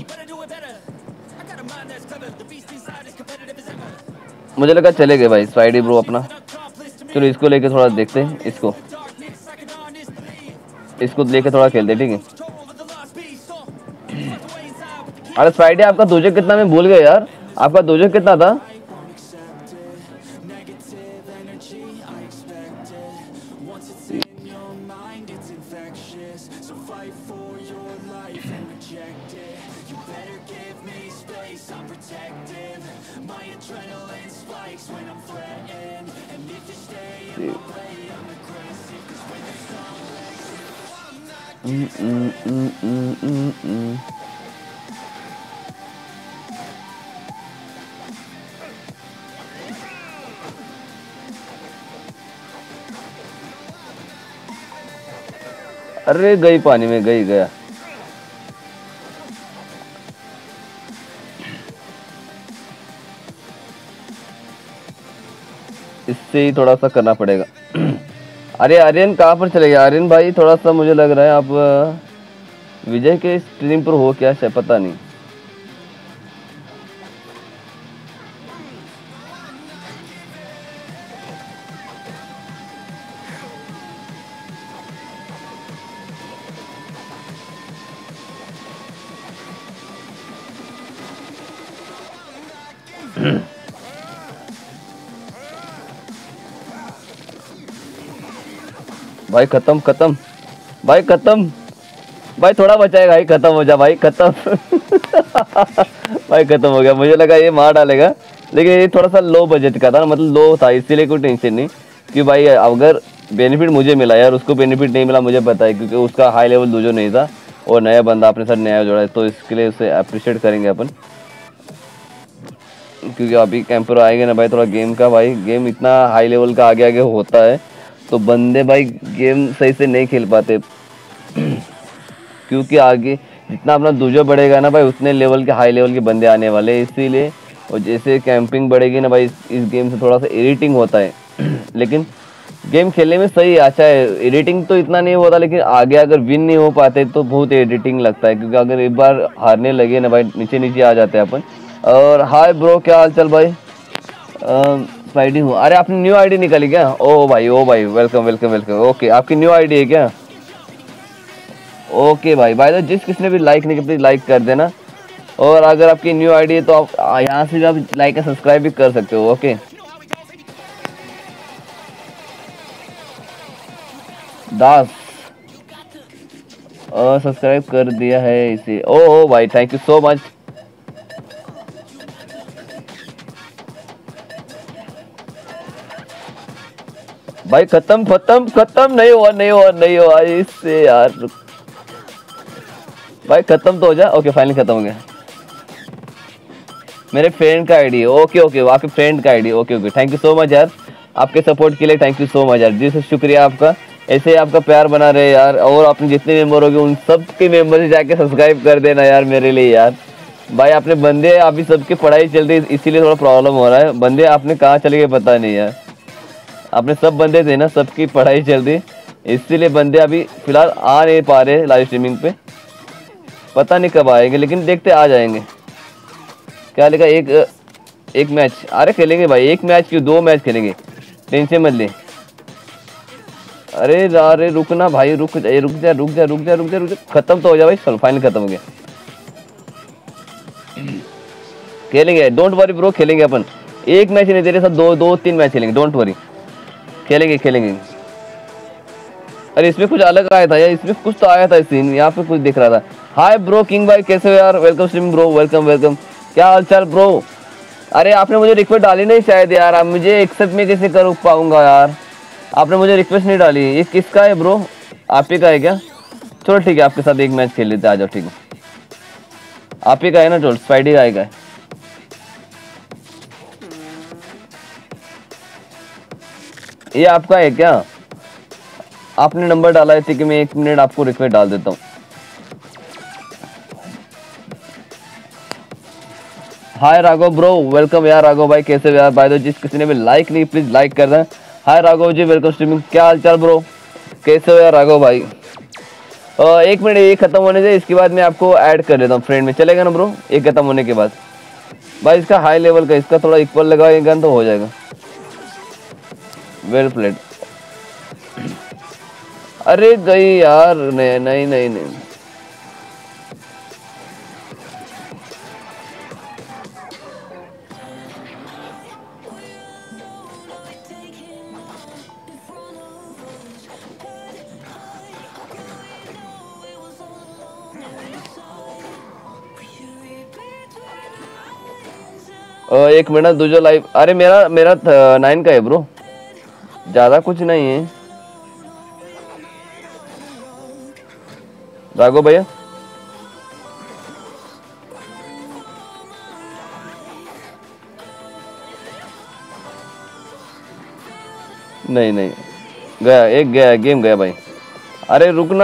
मुझे लगा चले गए भाई स्पाइडी ब्रो अपना। चलो इसको लेके थोड़ा देखते हैं, इसको इसको लेके थोड़ा खेलते, ठीक है। अरे स्पाइडी आपका दोजे कितना, मैं भूल गया यार, आपका दोजे कितना था? Mm, mm, mm, mm, mm, mm. अरे गई पानी में, गई गया। इससे ही थोड़ा सा करना पड़ेगा। अरे आर्यन कहाँ पर चले गए आर्यन भाई? थोड़ा सा मुझे लग रहा है आप अ, विजय के स्ट्रीम पर हो क्या, शायद पता नहीं। भाई खत्म खत्म भाई खत्म भाई, थोड़ा बचा है भाई, खत्म हो जा भाई, खत्म। भाई खत्म हो गया, मुझे लगा ये मार डालेगा, लेकिन ये थोड़ा सा लो बजट का था, मतलब लो था, इसीलिए कोई टेंशन नहीं। कि भाई अगर बेनिफिट मुझे मिला यार, उसको बेनिफिट नहीं मिला मुझे पता है, क्योंकि उसका हाई लेवल दूजो नहीं था और नया बंदा अपने साथ नया जोड़ा है, तो इसके लिए उसे अप्रिशिएट करेंगे अपन। क्योंकि अभी कैंपर आएंगे ना भाई, थोड़ा गेम का भाई, गेम इतना हाई लेवल का आगे आगे होता है तो बंदे भाई गेम सही से नहीं खेल पाते। क्योंकि आगे जितना अपना दूजो बढ़ेगा ना भाई, उतने लेवल के हाई लेवल के बंदे आने वाले हैं, इसीलिए। और जैसे कैंपिंग बढ़ेगी ना भाई, इस, इस गेम से थोड़ा सा इरिटिंग होता है। लेकिन गेम खेलने में सही अच्छा है, एडिटिंग तो इतना नहीं होता, लेकिन आगे अगर विन नहीं हो पाते तो बहुत एडिटिंग लगता है, क्योंकि अगर एक बार हारने लगे ना भाई, नीचे नीचे आ जाते हैं अपन। और हाय ब्रो, क्या हाल चाल भाई? स्पाइडी हूँ। अरे आपने न्यू आईडी निकाली क्या? ओ भाई ओ भाई, वेलकम वेलकम वेलकम। ओके, आपकी न्यू आईडी है क्या? ओके भाई, भाई तो जिस किसने भी लाइक नहीं किया प्लीज लाइक कर देना। और अगर आपकी न्यू आईडी है तो आप यहाँ से भी आप लाइक या सब्सक्राइब भी कर सकते हो। ओके दास, सब्सक्राइब कर दिया है इसे। ओ ओ भाई, थैंक यू सो मच। भाई खत्म खत्म खत्म, नहीं हुआ नहीं हुआ नहीं हुआ इससे यार, भाई खत्म तो हो जाए। ओके फाइनली खत्म हो गया। मेरे फ्रेंड का आईडी, ओके ओके, आपके फ्रेंड का ID, okay okay, thank you so much यार, आपके सपोर्ट के लिए थैंक यू सो मच यार, जी से शुक्रिया आपका। ऐसे ही आपका प्यार बना रहे यार, और अपने जितने मेंबर हो गए उन सब के मेंबर से जाके सब्सक्राइब कर देना यार मेरे लिए यार। भाई आपने बंदे, अभी सबकी पढ़ाई चल रही है इसीलिए थोड़ा प्रॉब्लम हो रहा है, बंदे आपने कहाँ चले गए पता नहीं यार। आपने सब बंदे थे ना, सबकी पढ़ाई चल रही, इसीलिए बंदे अभी फिलहाल आ नहीं पा रहे लाइव स्ट्रीमिंग पे, पता नहीं कब आएंगे, लेकिन देखते आ जाएंगे। क्या लिखा? एक एक मैच, अरे खेलेंगे भाई, एक मैच क्यों, दो मैच खेलेंगे, टेंशन मत ले। अरे अरे रुकना भाई, रुक जा रुक जा रुक जा रुक जा रुक जा रुक जा, खत्म तो हो जाए भाई, चलो फाइनल खत्म हो गया। खेलेंगे, डोंट वरी ब्रो, खेलेंगे अपन, एक मैच नहीं तेरे साथ, दो दो तीन मैच खेलेंगे, डोंट वरी, खेलेंगे खेलेंगे। अरे इसमें कुछ अलग आया था यार, इसमें कुछ तो आया था सीन, यहाँ पे कुछ दिख रहा था। हाय ब्रो किंग भाई, कैसे हो यार? Welcome stream bro, welcome welcome, क्या हाल चाल ब्रो? अरे आपने मुझे रिक्वेस्ट डाली नहीं शायद यार, आप मुझे एक्सेप्ट में कैसे कर पाऊंगा यार, आपने मुझे रिक्वेस्ट नहीं डाली। ये किसका है ब्रो, आप ही का है क्या? चलो ठीक है, आपके साथ एक मैच खेल लेते, आ जाओ, ठीक है आप ही का है ना? चलो स्पाइडी का आएगा, ये आपका है क्या? आपने नंबर डाला है, ठीक है मैं एक मिनट आपको रिक्वेस्ट डाल देता हूँ। हाय राघव ब्रो, वेलकम यार राघव भाई, कैसे हो यार? भाई तो जिस किसी ने भी लाइक नहीं प्लीज लाइक कर दें। Hi Raghav ji, welcome streaming, क्या हाल चाल ब्रो, कैसे हो यार राघव भाई? आ, एक मिनट ये खत्म होने से, इसके बाद मैं आपको ऐड कर देता हूँ फ्रेंड में, चलेगा ना ब्रो? ये खत्म होने के बाद भाई, इसका हाई लेवल का, इसका थोड़ा इक्वल लगाएगा तो हो जाएगा। Well played. अरे गई यार, नहीं नहीं नहीं नहीं, एक मिनट दूसरा लाइव, अरे मेरा मेरा नाइन का है ब्रो, ज्यादा कुछ नहीं है राघव भैया। नहीं नहीं गया, एक गया, गेम गया भाई। अरे रुकना,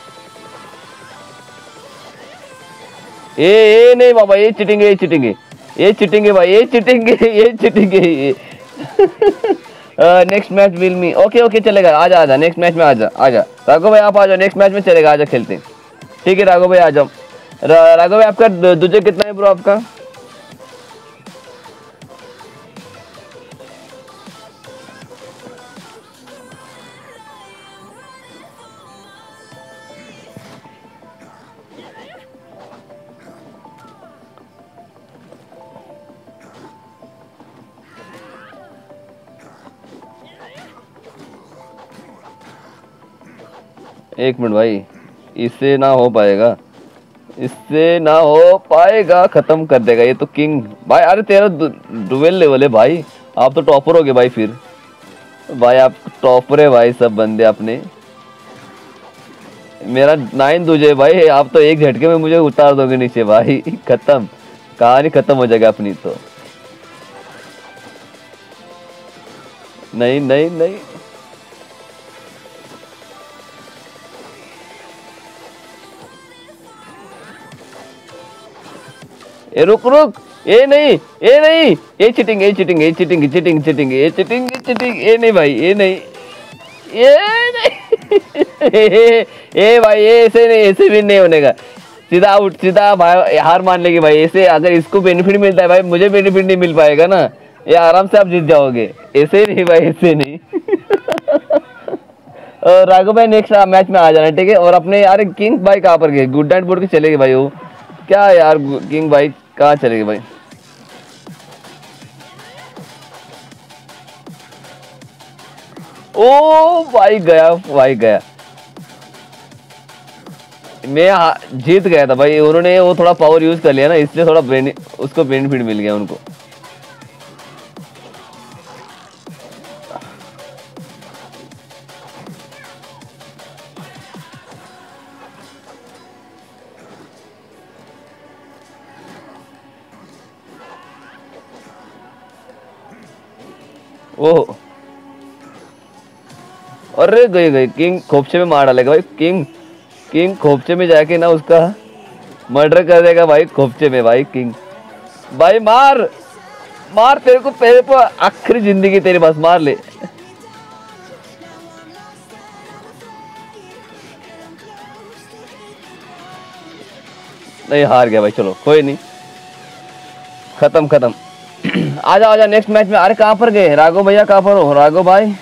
ए ए नहीं बाबा, ये चीटिंग है, ये चीटिंग है, ये चीटिंग है भाई, ये चीटिंग है, ये चीटिंग है ये। Next match will me, okay okay चलेगा, आजा आजा नेक्स्ट मैच में आजा आजा राघव भाई, आप आ जाओ नेक्स्ट मैच में, चलेगा आजा खेलते हैं। ठीक है राघव भाई आ जाओ। राघव भाई आपका दूजे कितना है ब्रो आपका? एक मिनट भाई, इससे ना हो पाएगा, इससे ना हो पाएगा, खत्म कर देगा ये तो किंग भाई। अरे तेरा डुवेल लेवल है भाई, आप तो टॉपर हो गए भाई फिर। भाई आप टॉपर है भाई, सब बंदे अपने। मेरा नाइन दूजे भाई, आप तो एक झटके में मुझे उतार दोगे नीचे भाई। खत्म, कहानी खत्म हो जाएगा अपनी तो। नहीं नहीं नहीं, ए रुक रुक, ए नहीं, ए नहीं, ये चीटिंग, ये चीटिंग, ये चीटिंग, चीटिंग चीटिंग, ये चीटिंग, चीटिंग, ए नहीं भाई, ये नहीं, ये नहीं। ए भाई, ये ऐसे नहीं, ऐसे भी नहीं होने का। सीधा आउट, सीधा भाई हार मान लेगी भाई। ऐसे अगर इसको बेनिफिट मिलता है भाई, मुझे बेनिफिट नहीं मिल पाएगा ना, ये आराम से आप जीत जाओगे। ऐसे नहीं भाई, ऐसे नहीं। और राघव भाई नेक्स्ट मैच में आ जाना ठीक है। और अपने यार किंग भाई कहाँ पर गए? गुड नाइट बोल के चले गए भाई वो, क्या यार किंग भाई कहाँ चले गए भाई? ओ भाई गया भाई गया, मैं जीत गया था भाई, उन्होंने वो थोड़ा पावर यूज कर लिया ना, इसलिए थोड़ा बेनि, उसको बेनिफिट मिल गया उनको। ओ अरे गई गई, किंग खोपचे में मार डालेगा भाई, किंग किंग खोपचे में जाके ना उसका मर्डर कर देगा भाई, खोपचे में भाई किंग। भाई मार मार, तेरे को तेरे को आखिरी जिंदगी तेरे पास, मार ले। नहीं हार गया भाई, चलो कोई नहीं, खत्म खत्म। आजा आजा नेक्स्ट मैच में। अरे कहाँ पर गए राघव भैया, कहाँ पर हो राघव भाई?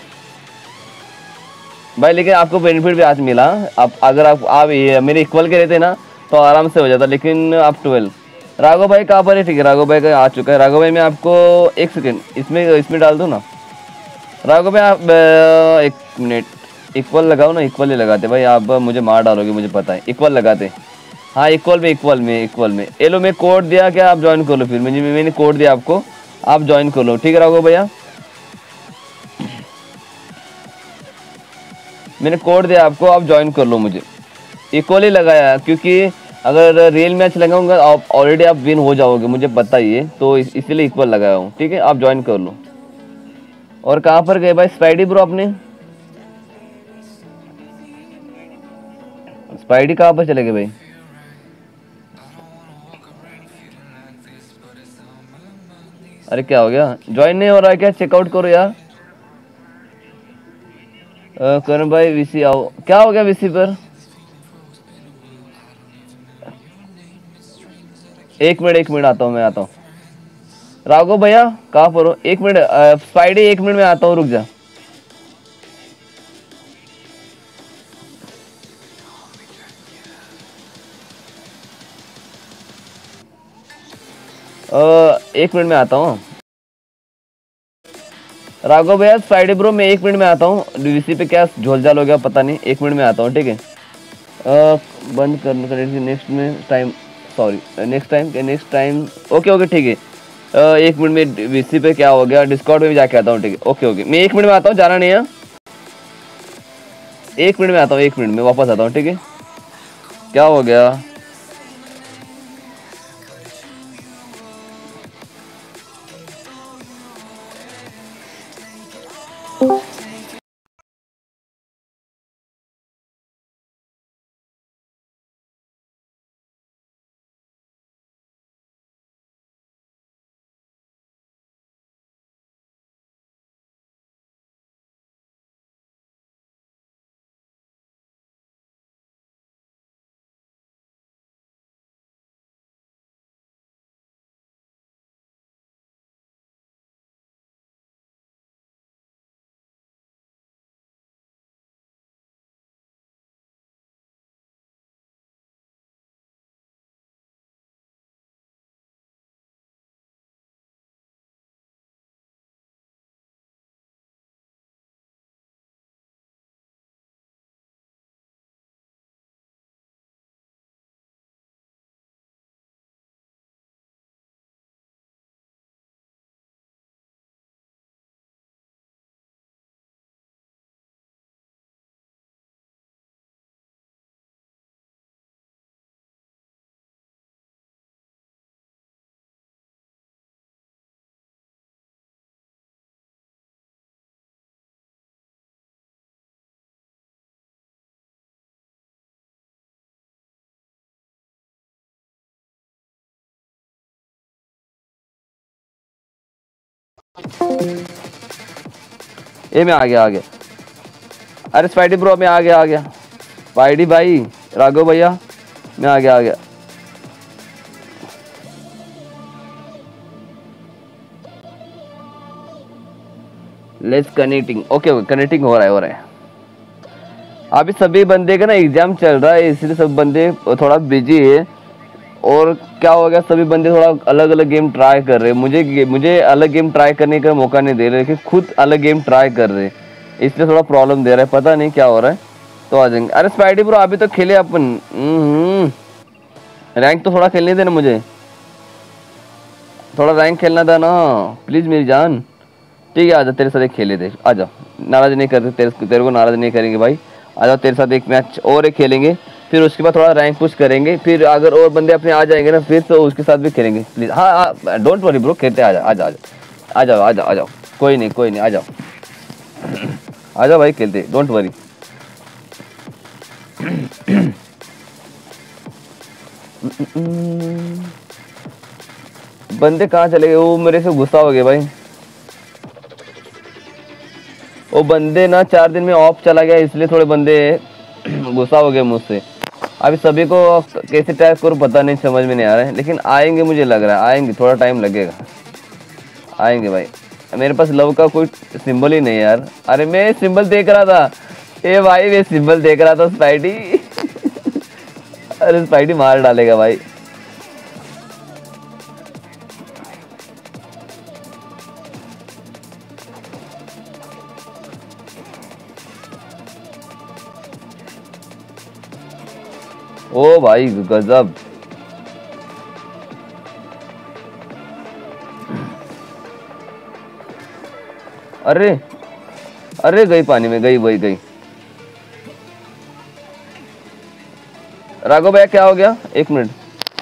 भाई लेकिन आपको बेनिफिट भी आज मिला। आप अगर आप आप ये मेरे इक्वल के रहते ना तो आराम से हो जाता, लेकिन आप ट्वेल्व। राघव भाई कहाँ पर है? ठीक है राघव भाई का आ चुका है। राघव भाई मैं आपको एक सेकेंड इसमें इसमें डाल दूँ ना। राघव भाई आप अ, एक मिनट, इक्वल लगाओ ना, इक्वल ही लगाते भाई, आप मुझे मार डालोगे मुझे पता है, इक्वल लगाते। हाँ इक्वल में, इक्वल में, इक्वल में। ए लो मैं कोड दिया, क्या आप ज्वाइन कर लो फिर, मुझे मैंने कोड दिया आपको, आप ज्वाइन कर लो ठीक है राघव भैया। मैंने कोड दिया आपको, आप ज्वाइन कर लो मुझे। इक्वल ही लगाया क्योंकि अगर रियल मैच लगाऊंगा आप ऑलरेडी आप विन हो जाओगे, मुझे पता ही है, तो इस, इसीलिए इक्वल लगाया हूँ ठीक है, आप ज्वाइन कर लो। और कहाँ पर गए भाई स्पाइडी ब्रो आपने? स्पाइडी कहाँ पर चले गए भाई? अरे क्या हो गया, ज्वाइन नहीं हो रहा है क्या? चेकआउट करो यार। अ, करण भाई वीसी आओ, क्या हो गया वीसी पर? एक मिनट एक मिनट आता हूँ, मैं आता हूँ। राघव भैया कहाँ पर हो? एक मिनट, स्पाइडी एक मिनट में आता हूँ, रुक जा। अ, एक मिनट में आता हूँ राघव भैया। फ्राइडे ब्रो मैं एक मिनट में आता हूँ, डीवीसी पे क्या झोलझाल हो गया पता नहीं, एक मिनट में आता हूँ ठीक है। अ, बंद करने का नेक्स्ट में time, sorry next time, next time, okay okay ठीक है। अ, एक मिनट में डीवीसी पे क्या हो गया, डिस्कॉर्ड पे भी जाके आता हूँ ठीक है, ओके ओके मैं एक मिनट में आता हूँ, जाना नहीं है, एक मिनट में आता हूँ, एक मिनट में वापस आता हूँ ठीक है। क्या हो गया? ये मैं आ गया आ गया। अरे स्पाइडी ब्रो मैं आ गया आ गया। स्पाइडी भाई, राघव भैया मैं आ गया आ गया। Let's connecting. Okay okay connecting हो रहा है हो रहा है। अभी सभी बंदे का ना एग्जाम चल रहा है, इसलिए सब बंदे थोड़ा बिजी है। और क्या हो गया, सभी बंदे थोड़ा अलग अलग गेम ट्राई कर रहे हैं। मुझे मुझे अलग गेम ट्राई करने का मौका नहीं दे रहे, लेकिन खुद अलग गेम ट्राई कर रहे हैं, इसलिए थोड़ा प्रॉब्लम दे रहा है। पता नहीं क्या हो रहा है, तो आ जाएंगे। अरे स्पाइडी ब्रो अभी तो खेले अपन, रैंक तो थोड़ा खेलने देना मुझे, थोड़ा रैंक खेलना था ना प्लीज मेरी जान। ठीक है आजा, तेरे साथ एक खेले थे, आजा। नाराज नहीं करते, तेरे तेरे को नाराज नहीं करेंगे भाई। आजा तेरे साथ एक मैच और एक खेलेंगे, फिर उसके बाद थोड़ा रैंक पुश करेंगे। फिर अगर और बंदे अपने आ जाएंगे ना, फिर तो उसके साथ भी खेलेंगे प्लीज। हाँ हाँ डोंट वरी ब्रो, खेलते आजा आजा आजा आ जाओ आ जाओ आ जाओ, कोई नहीं कोई नहीं, आ जाओ आ जाओ भाई, खेलते डोंट वरी। बंदे कहाँ चले गए, वो मेरे से गुस्सा हो गए भाई। वो बंदे ना चार दिन में ऑफ चला गया, इसलिए थोड़े बंदे गुस्सा हो गए मुझसे। अभी सभी को कैसे टैग करूँ पता नहीं, समझ में नहीं आ रहा है, लेकिन आएंगे मुझे लग रहा है, आएंगे, थोड़ा टाइम लगेगा, आएंगे भाई। मेरे पास लव का कोई सिंबल ही नहीं यार। अरे मैं सिंबल देख रहा था, ए भाई मैं सिंबल देख रहा था स्पाइडी। अरे स्पाइडी मार डालेगा भाई। ओ भाई गजब। अरे अरे गई पानी में, गई वही गई। राघव भैया क्या हो गया, एक minute.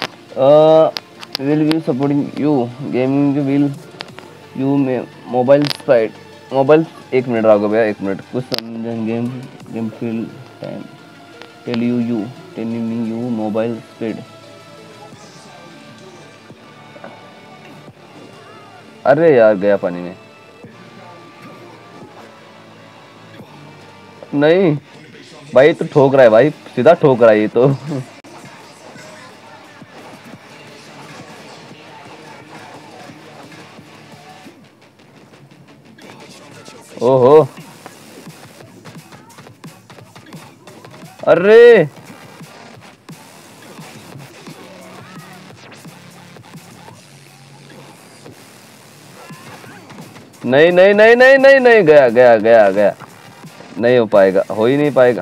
Will be supporting you gaming will you में मोबाइल स्पाइड मोबाइल। एक मिनट राघव भैया एक मिनट, कुछ समझें। Game game feel time tell you you telling you mobile speed. अरे यार गया पानी में। नहीं भाई तो ठोक रहा है भाई, सीधा ठोक रहा है ये तो। ओहो अरे नहीं नहीं नहीं नहीं नहीं नहीं, गया गया गया गया, नहीं हो पाएगा, हो ही नहीं पाएगा,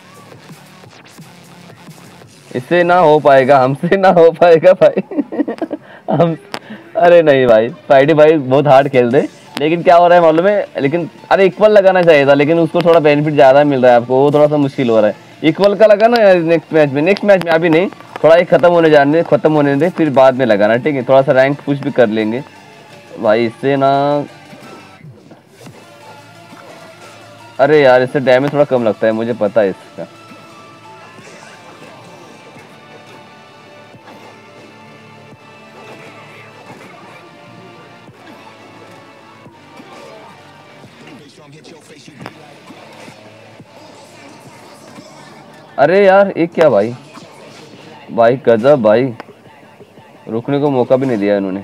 इससे ना हो पाएगा, हमसे ना हो पाएगा भाई। हम अरे नहीं भाई, फ्राइडे भाई बहुत हार्ड खेल रहे, लेकिन क्या हो रहा है मालूम है, लेकिन अरे इक्वल लगाना चाहिए था, लेकिन उसको थोड़ा बेनिफिट ज्यादा मिल रहा है आपको, वो थोड़ा सा मुश्किल हो रहा है। इक्वल का लगाना यार नेक्स्ट मैच में, नेक्स्ट मैच में अभी नहीं, थोड़ा एक खत्म होने जाने खत्म होने दे, फिर बाद में लगाना, ठीक है? थोड़ा सा रैंक पुश भी कर लेंगे भाई इससे ना। अरे यार इससे डैमेज थोड़ा कम लगता है, मुझे पता है इसका। अरे यार एक क्या भाई, भाई गजब भाई, रुकने को मौका भी नहीं दिया इन्होंने।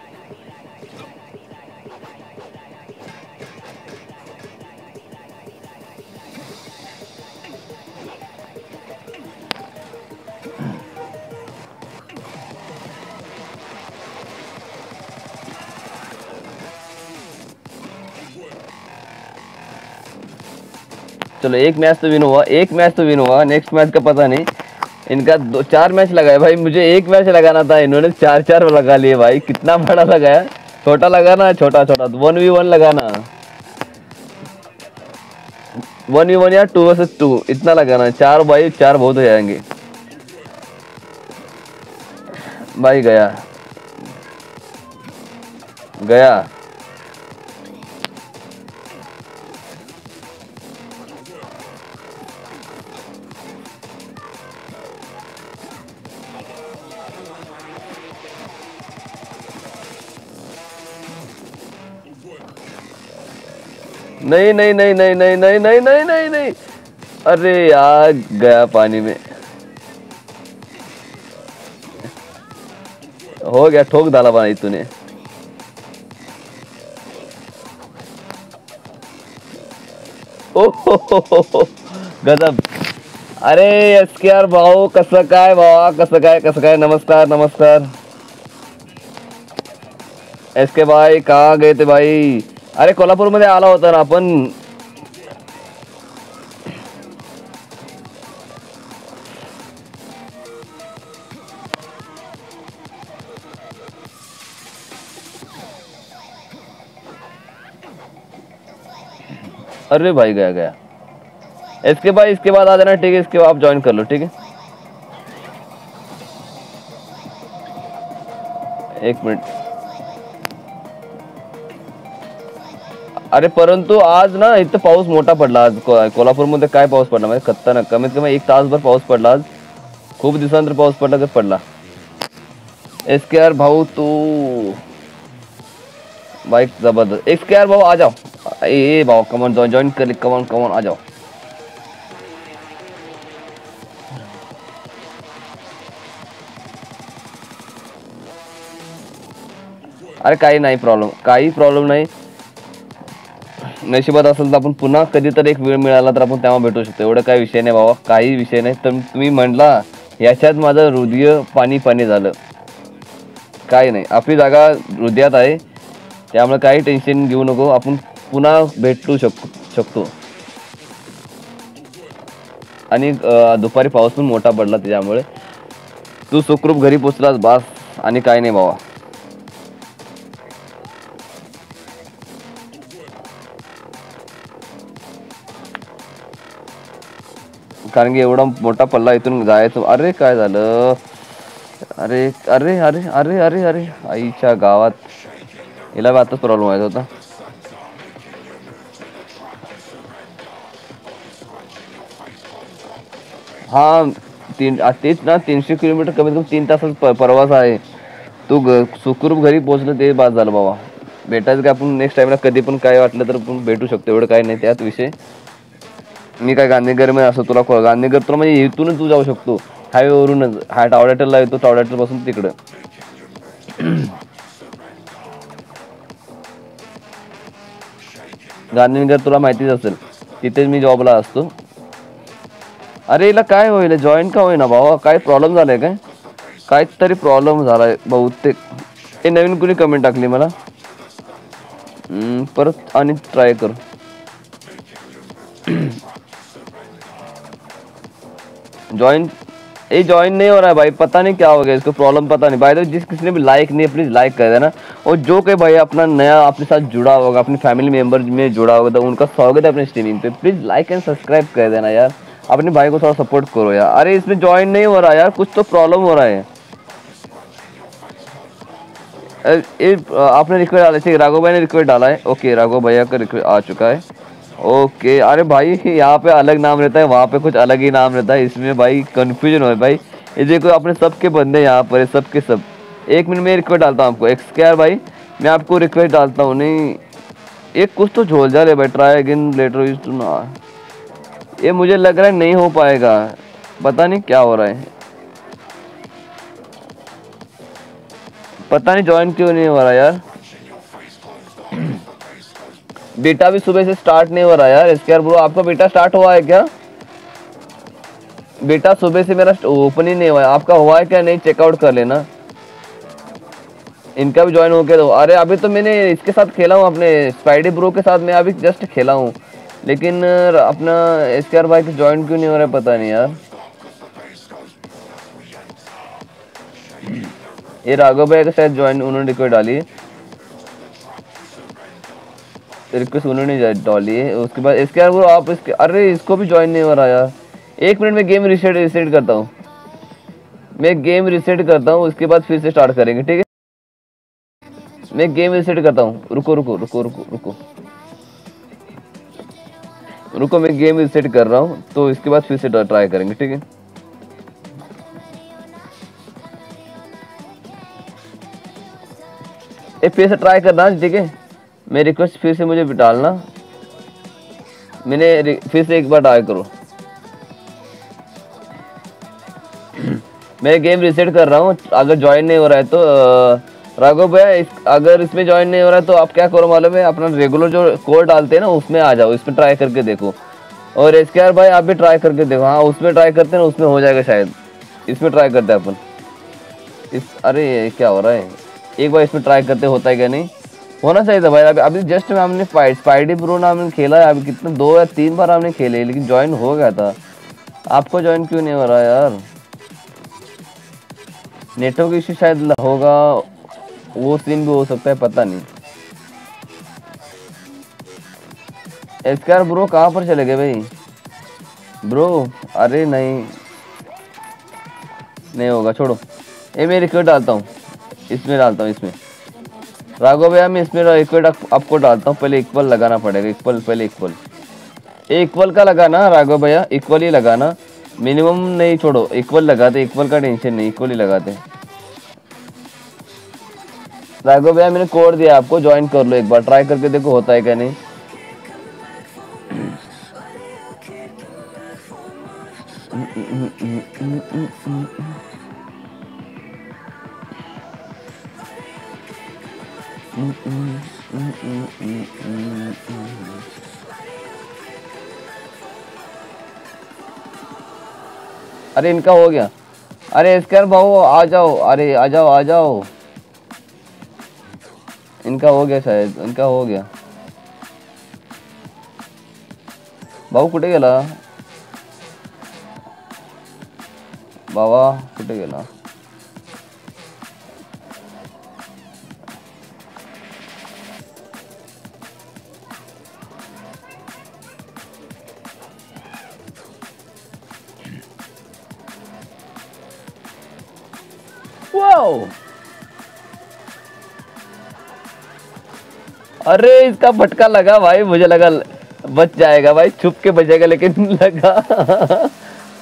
चलो एक मैच तो विन हुआ, एक मैच तो विन हुआ, नेक्स्ट मैच का पता नहीं। इनका दो चार मैच लगाए भाई, मुझे एक मैच लगाना था, इन्होंने चार चार लगा लिए भाई, कितना बड़ा लगाया। छोटा लगाना, छोटा छोटा वन वी वन लगाना, वन वी वन या टू वर्सेस टू, इतना लगाना, चार भाई चार बहुत हो जाएंगे भाई। गया गया नहीं नहीं नहीं नहीं नहीं नहीं नहीं नहीं नहीं नहीं, अरे यार गया पानी में। हो गया, ठोक डाला बनाई तूने। ओहो गजब। अरे एस के यार भाऊ कसं काय भावा, कसं काय कसं काय। नमस्कार नमस्कार एस के भाई, कहाँ गए थे भाई? अरे कोल्हापूर मध्ये आला होता ना आपण। अरे भाई गया गया। इसके बाद इसके बाद आ जाना, ठीक है? इसके बाद आप ज्वाइन कर लो, ठीक है? एक मिनट। अरे परंतु आज ना इथं पाऊस मोठा पडला। आज कोल्हापूरमध्ये काय पाऊस पडला म्हणजे खतरनाक, कमीत कमी एक तासभर पाऊस पडला आज। खूप दिवसानंतर पाऊस पडला तर पडला। एस के आर भाऊ तू बाइक जबरदस्त। एस के आर भाऊ आ जाओ। ए भाऊ कमन ज्वाइन ज्वाइन कर, कमन कमन आ जाओ। अरे काही नाही प्रॉब्लेम, काही प्रॉब्लेम नाही। नशिबात असेल तर आपण पुन्हा कधीतरी एक वेळ मिळाला तर आपण तेव्हा भेटू शकतो, एवढं काही विषय नाही बाबा, काही विषय नाही। तर तुम्ही म्हणला याच्यात माझं हृदय पाणी पाणी झालं। काही नाही, आपली जागा हृदयात आहे, त्यामुळे काही टेन्शन घेऊ नको, आपण पुन्हा भेटू शक शकतो। आणि दुपारी पाऊस पण मोठा पडला, त्याच्यामुळे तू सुखरूप घरी पोचलास बास, आणि काही नाही बाबा। कारण की एवढा मोठा पल्ला इथून जायचं। अरे काय झालं? अरे अरे अरे अरे अरे अरे आईच्या गावात, हिला आताच प्रॉब्लेम व्हायचा होता। हा तीन तेच ना, तीनशे किलोमीटर कमीत कमी तीन तासाचा प्रवास आहे। तू सुखरूप घरी पोहोचलं ते बाद झालं बाबा। भेटायचं काय आपण नेक्स्ट टाइमला, कधी पण काय वाटलं तर आपण भेटू शकतो, एवढं काही नाही त्यात विषय। मी काय गांधीनगर मध्ये असं तुला गांधीनगर तुला म्हणजे इथूनच तू जाऊ शकतो, हायवेवरूनच। हा टावड्याटरला येतो, टावड्याटर पासून तिकडं। गांधीनगर तुला माहितीच असेल, तिथेच मी जॉबला असतो। अरे हिला काय होईल, जॉईन का होईना बाबा? काय प्रॉब्लेम झालाय काय? काहीतरी प्रॉब्लेम झालाय बहुतेक। हे नवीन कुणी कमेंट टाकली मला, परत आणि ट्राय कर। ज्वाइन ये ज्वाइन नहीं हो रहा है भाई, पता नहीं क्या हो गया इसको, प्रॉब्लम पता नहीं। भाई तो जिस किसी ने भी लाइक नहीं, प्लीज लाइक कर देना। और जो कोई भाई अपना नया अपने साथ जुड़ा होगा, अपनी फैमिली मेंबर में जुड़ा होगा, तो उनका स्वागत है अपने स्ट्रीमिंग पे। प्लीज लाइक एंड सब्सक्राइब कर देना यार, अपने भाई को थोड़ा सपोर्ट करो यार। अरे इसमें ज्वाइन नहीं हो रहा यार, कुछ तो प्रॉब्लम हो रहा है। ए, आपने रिक्वेस्ट डाला है, राघव भाई ने रिक्वेस्ट डाला है। ओके राघव भैया का रिक्वेस्ट आ चुका है। ओके अरे भाई यहाँ पे अलग नाम रहता है, वहाँ पे कुछ अलग ही नाम रहता है, इसमें भाई कंफ्यूजन हो भाई। ये देखो अपने सबके बंदे यहाँ पर सबके सब। एक मिनट में रिक्वेस्ट डालता हूँ आपको, एक्सकेयर भाई मैं आपको रिक्वेस्ट डालता हूँ। नहीं एक कुछ तो झोल जा रहे भाई, try again later use to ना। ये मुझे लग रहा है नहीं हो पाएगा, पता नहीं क्या हो रहा है, पता नहीं ज्वाइन क्यों नहीं हो रहा यार। बेटा भी सुबह से स्टार्ट नहीं हो रहा यार। इसके यार ब्रो आपका बेटा स्टार्ट हुआ है क्या? बेटा सुबह से मेरा ओपन ही नहीं हुआ है, आपका हुआ है क्या नहीं चेकआउट कर लेना। इनका भी ज्वाइन हो गया तो। अरे अभी तो मैंने इसके साथ खेला हूँ, अपने स्पाइडी ब्रो के साथ मैं अभी जस्ट खेला हूँ, लेकिन अपना इसके यार भाई ज्वाइन क्यों नहीं हो रहा है पता नहीं यार। ये राघव भाई के साथ ज्वाइन उन्होंने रिक्वेस्ट डाली है, रिक्वेस्ट उन्होंने डाली है। उसके बाद इसके यार वो आप इसके, अरे इसको भी ज्वाइन नहीं हो रहा यार। एक मिनट में गेम रिसेट रिसेट करता हूँ, मैं गेम रिसेट करता हूँ, उसके बाद फिर से स्टार्ट करेंगे, ठीक है? मैं गेम रिसेट करता हूँ, रुको रुको रुको रुको रुको रुको मैं गेम रिसेट कर रहा हूँ, तो इसके बाद फिर से ट्राई करेंगे, ठीक है? ए फिर से ट्राई करना, ठीक है? मैं रिक्वेस्ट फिर से मुझे डालना, मैंने रि- फिर से एक बार ट्राई करो। मैं गेम रिसेट कर रहा हूँ, अगर ज्वाइन नहीं हो रहा है तो अ, राघव भैया इस, अगर इसमें ज्वाइन नहीं हो रहा है तो आप क्या करो मालूम है, अपना रेगुलर जो कोड डालते हैं ना उसमें आ जाओ, इसमें ट्राई करके देखो। और एसके आर भाई आप भी ट्राई करके देखो। हाँ उसमें ट्राई करते हैं ना, उसमें हो जाएगा शायद। इसमें ट्राई करते हैं अपन इस, अरे ये क्या हो रहा है, एक बार इसमें ट्राई करते होता है क्या नहीं। होना चाहिए था भाई। अभी अभी जस्ट में हमने फाइट स्पाइडी प्रो नाम ने खेला है, अभी कितने दो या तीन बार हमने खेले लेकिन ज्वाइन हो गया था। आपको ज्वाइन क्यों नहीं हो रहा यार? नेटवर्क इश्यू शायद होगा, वो सीन भी हो सकता है, पता नहीं। एसकेआर ब्रो कहाँ पर चले गए भाई ब्रो? अरे नहीं, नहीं होगा, छोड़ो। ये मैं रिक्वेस्ट डालता हूँ, इसमें डालता हूँ, इसमें राघव भैया मैं इसमें रिक्वेस्ट आपको डालता हूँ। पहले इक्वल लगाना पड़ेगा, इक्वल पहले इक्वल इक्वल का लगाना राघव भैया, इक्वल ही लगाना, मिनिमम नहीं, छोड़ो इक्वल लगाते, इक्वल का टेंशन नहीं, इक्वल ही लगाते। राघव भैया मैंने कोड दिया आपको, ज्वाइन कर लो, एक बार ट्राई करके देखो होता है क्या नहीं। अरे इनका हो गया। अरे इसकर भाऊ आ जाओ, अरे आ जाओ आ जाओ, इनका हो गया शायद, इनका हो गया। भाऊ कुठे गेला बाबा, कुठे गेला? वाओ, अरे इसका फटका लगा भाई, मुझे लगा बच जाएगा भाई, छुप के बचेगा लेकिन लगा।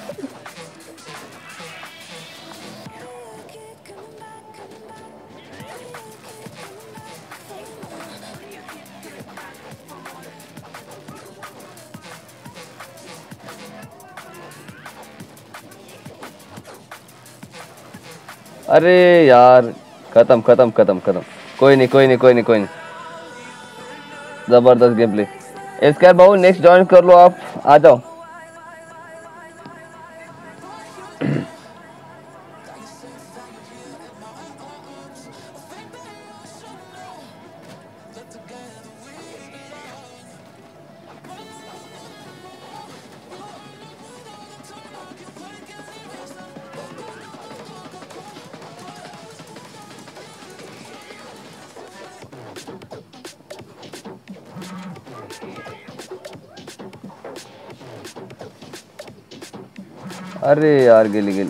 अरे यार, खत्म खत्म खत्म खत्म, कोई नहीं कोई नहीं कोई नहीं कोई नहीं, जबरदस्त गेम प्ले। इसके भाऊ नेक्स्ट ज्वाइन कर लो, आप आ जाओ। अरे यार गेली गेली।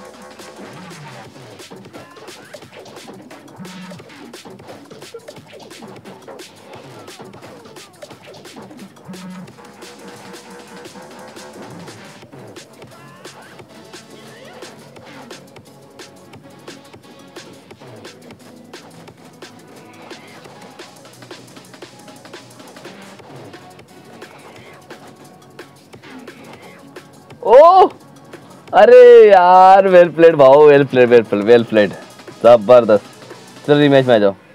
ओ अरे यार, वेल प्लेड भाऊ, well played well played well played, जबरदस्त। चल रिमैच में आ जाओ।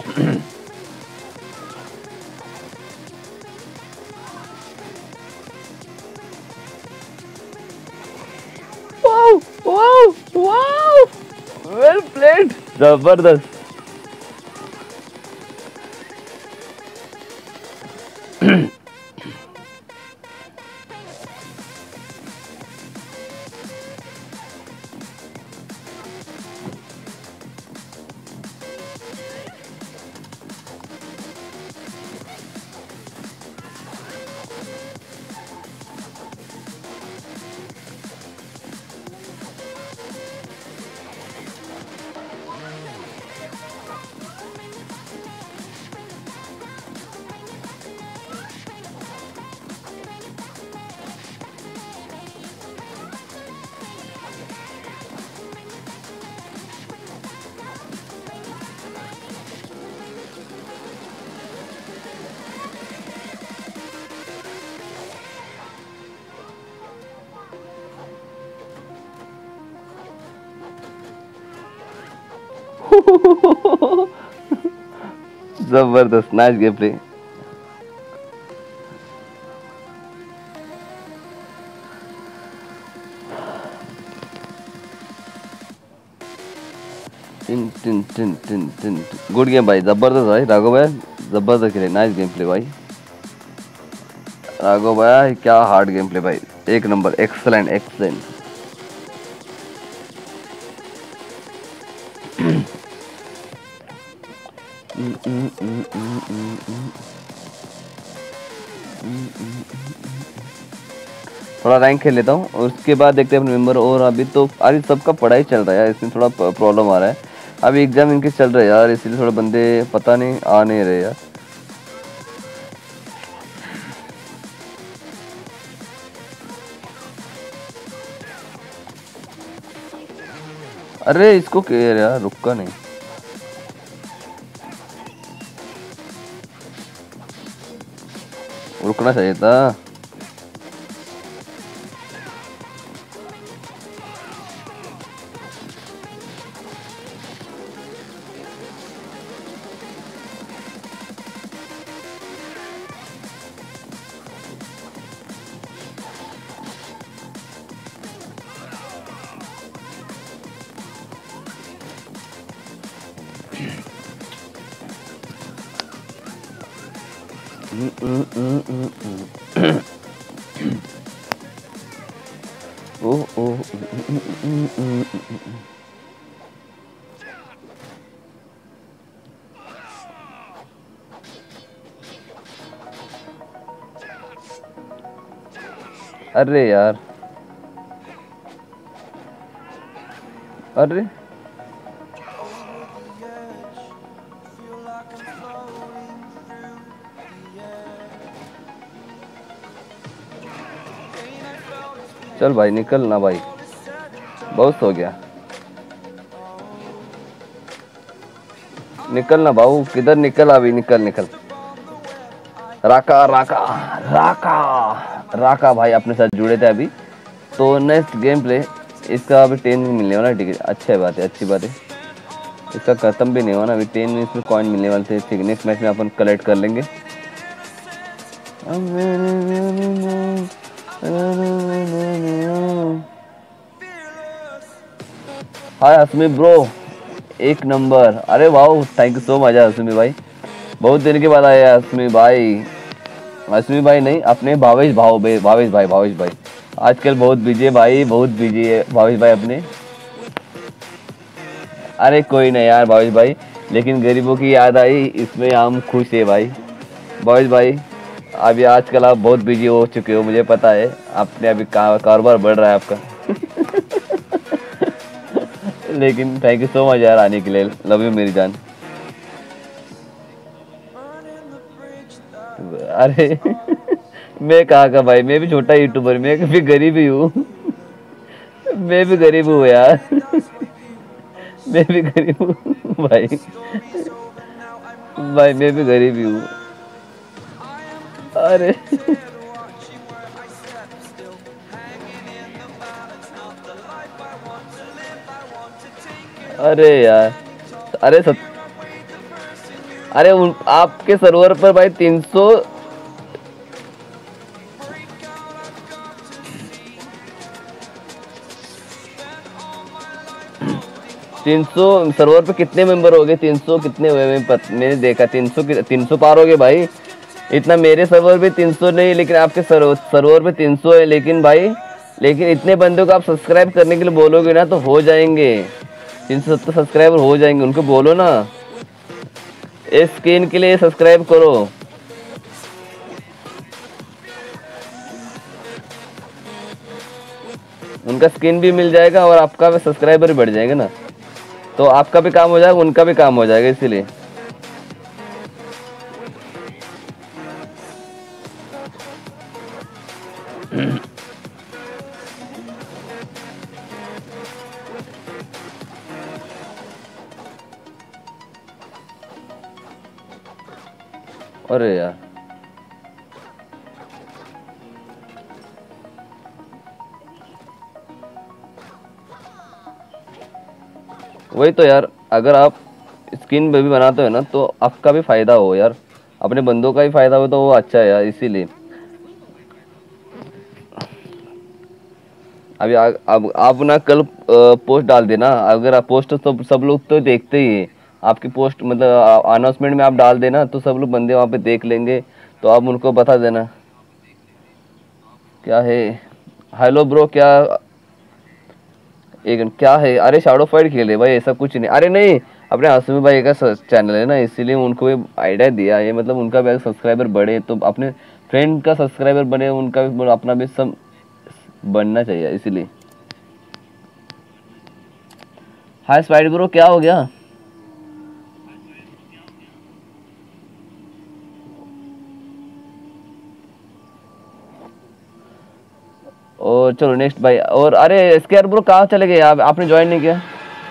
Wow wow wow, well played, जबरदस्त। जबरदस्त, नाइस गेम प्ले। टिन टिन टिन टिन टिन, गुड गेम भाई, जबरदस्त भाई राघव भाई, जबरदस्त खेले, नाइस गेम प्ले भाई राघव भाई, क्या हार्ड गेम प्ले भाई, एक नंबर, एक्सलेंट एक्सलेंट। थोड़ा रैंक खेल लेता हूँ और उसके बाद देखते हैं अपने मेंबर। और अभी तो अरे सबका पढ़ाई चल रहा है यार, इसमें थोड़ा प्रॉब्लम आ रहा है। अभी एग्जाम इनके चल रहे हैं यार, इसलिए थोड़ा बंदे पता नहीं आ नहीं रहे यार। अरे इसको क्या यार, रुका नहीं, रुकना चाहिए था। ओ ओ अरे यार, अरे चल भाई निकल ना भाई, बहुत हो गया, निकल ना भाऊ, किधर निकल, अभी निकल निकल। राका राका राका राका भाई अपने साथ जुड़े थे अभी, तो नेक्स्ट गेम प्ले इसका अभी टेन मिलने वाला, ठीक है, अच्छी बात है, अच्छी बात है। इसका खत्म भी नहीं हुआ ना, अभी टेन मिनट्स में कॉइन मिलने वाले थे, ठीक है। नेक्स्ट मैच में अपन कलेक्ट कर लेंगे। हाय हसमी ब्रो, एक नंबर, अरे वाह, thank you so much Hashmi भाई, बहुत दिन के बाद आए हसमी भाई। हसमी भाई नहीं, अपने भावेश भाव भावेश भाई भावेश भाई आजकल बहुत बिजी है भाई, बहुत बिजी है भावेश भाई अपने। अरे कोई नहीं यार भावेश भाई, लेकिन गरीबों की याद आई, इसमें हम खुश है भाई। भावेश भाई अभी आजकल आप बहुत बिजी हो चुके हो, मुझे पता है, आपने अभी कारोबार बढ़ रहा है आपका। लेकिन थैंक यू सो मच यार आने के लिए, लव यू मेरी जान। अरे मैं कहाँ का भाई, मैं भी छोटा यूट्यूबर, मैं भी गरीब ही हूँ। मैं भी गरीब हूँ यार। मैं भी गरीब हूँ भाई, भाई मैं भी गरीब ही हूँ। अरे अरे यार, अरे सत अरे उन, आपके सर्वर पर भाई तीन सौ तीन सौ सर्वर पे कितने मेंबर हो गए? तीन सौ कितने हुए? मैं पत, मैंने देखा तीन सौ तीन सौ पार हो गए भाई। इतना मेरे सर्वर पे तीन सौ नहीं, लेकिन आपके सर्वर सर्वर पे तीन सौ है। लेकिन भाई लेकिन इतने बंदों को आप सब्सक्राइब करने के लिए बोलोगे ना तो हो जाएंगे, तीन सौ सत्तर सब्सक्राइबर हो जाएंगे। उनको बोलो ना इस स्क्रीन के लिए सब्सक्राइब करो। उनका स्किन भी मिल जाएगा और आपका भी सब्सक्राइबर भी बढ़ जाएगा ना, तो आपका भी काम हो जाएगा, उनका भी काम हो जाएगा, इसीलिए। अरे यार वही तो यार, अगर आप स्किन भी बनाते हो ना तो आपका भी फायदा हो यार, अपने बंदों का भी फायदा हो तो वो अच्छा है यार, इसीलिए। अभी आ, अब आप ना कल पोस्ट डाल देना, अगर आप पोस्ट तो सब लोग तो देखते ही है आपकी पोस्ट, मतलब अनाउंसमेंट में आप डाल देना तो सब लोग बंदे वहाँ पे देख लेंगे, तो आप उनको बता देना। क्या है? हेलो ब्रो, क्या एक क्या है? अरे शैडो फाइट खेले भाई, ऐसा कुछ नहीं। अरे नहीं, अपने आसमी भाई का चैनल है ना, इसीलिए उनको ये आइडिया दिया है, मतलब उनका भी सब्सक्राइबर बढ़े तो अपने फ्रेंड का सब्सक्राइबर बने, उनका भी अपना भी सब बनना चाहिए, इसीलिए। हाय स्पाइड ब्रो, क्या हो गया? और चलो नेक्स्ट भाई। और अरे स्केयर ब्रो कहाँ चले गए आप? आपने ज्वाइन नहीं किया?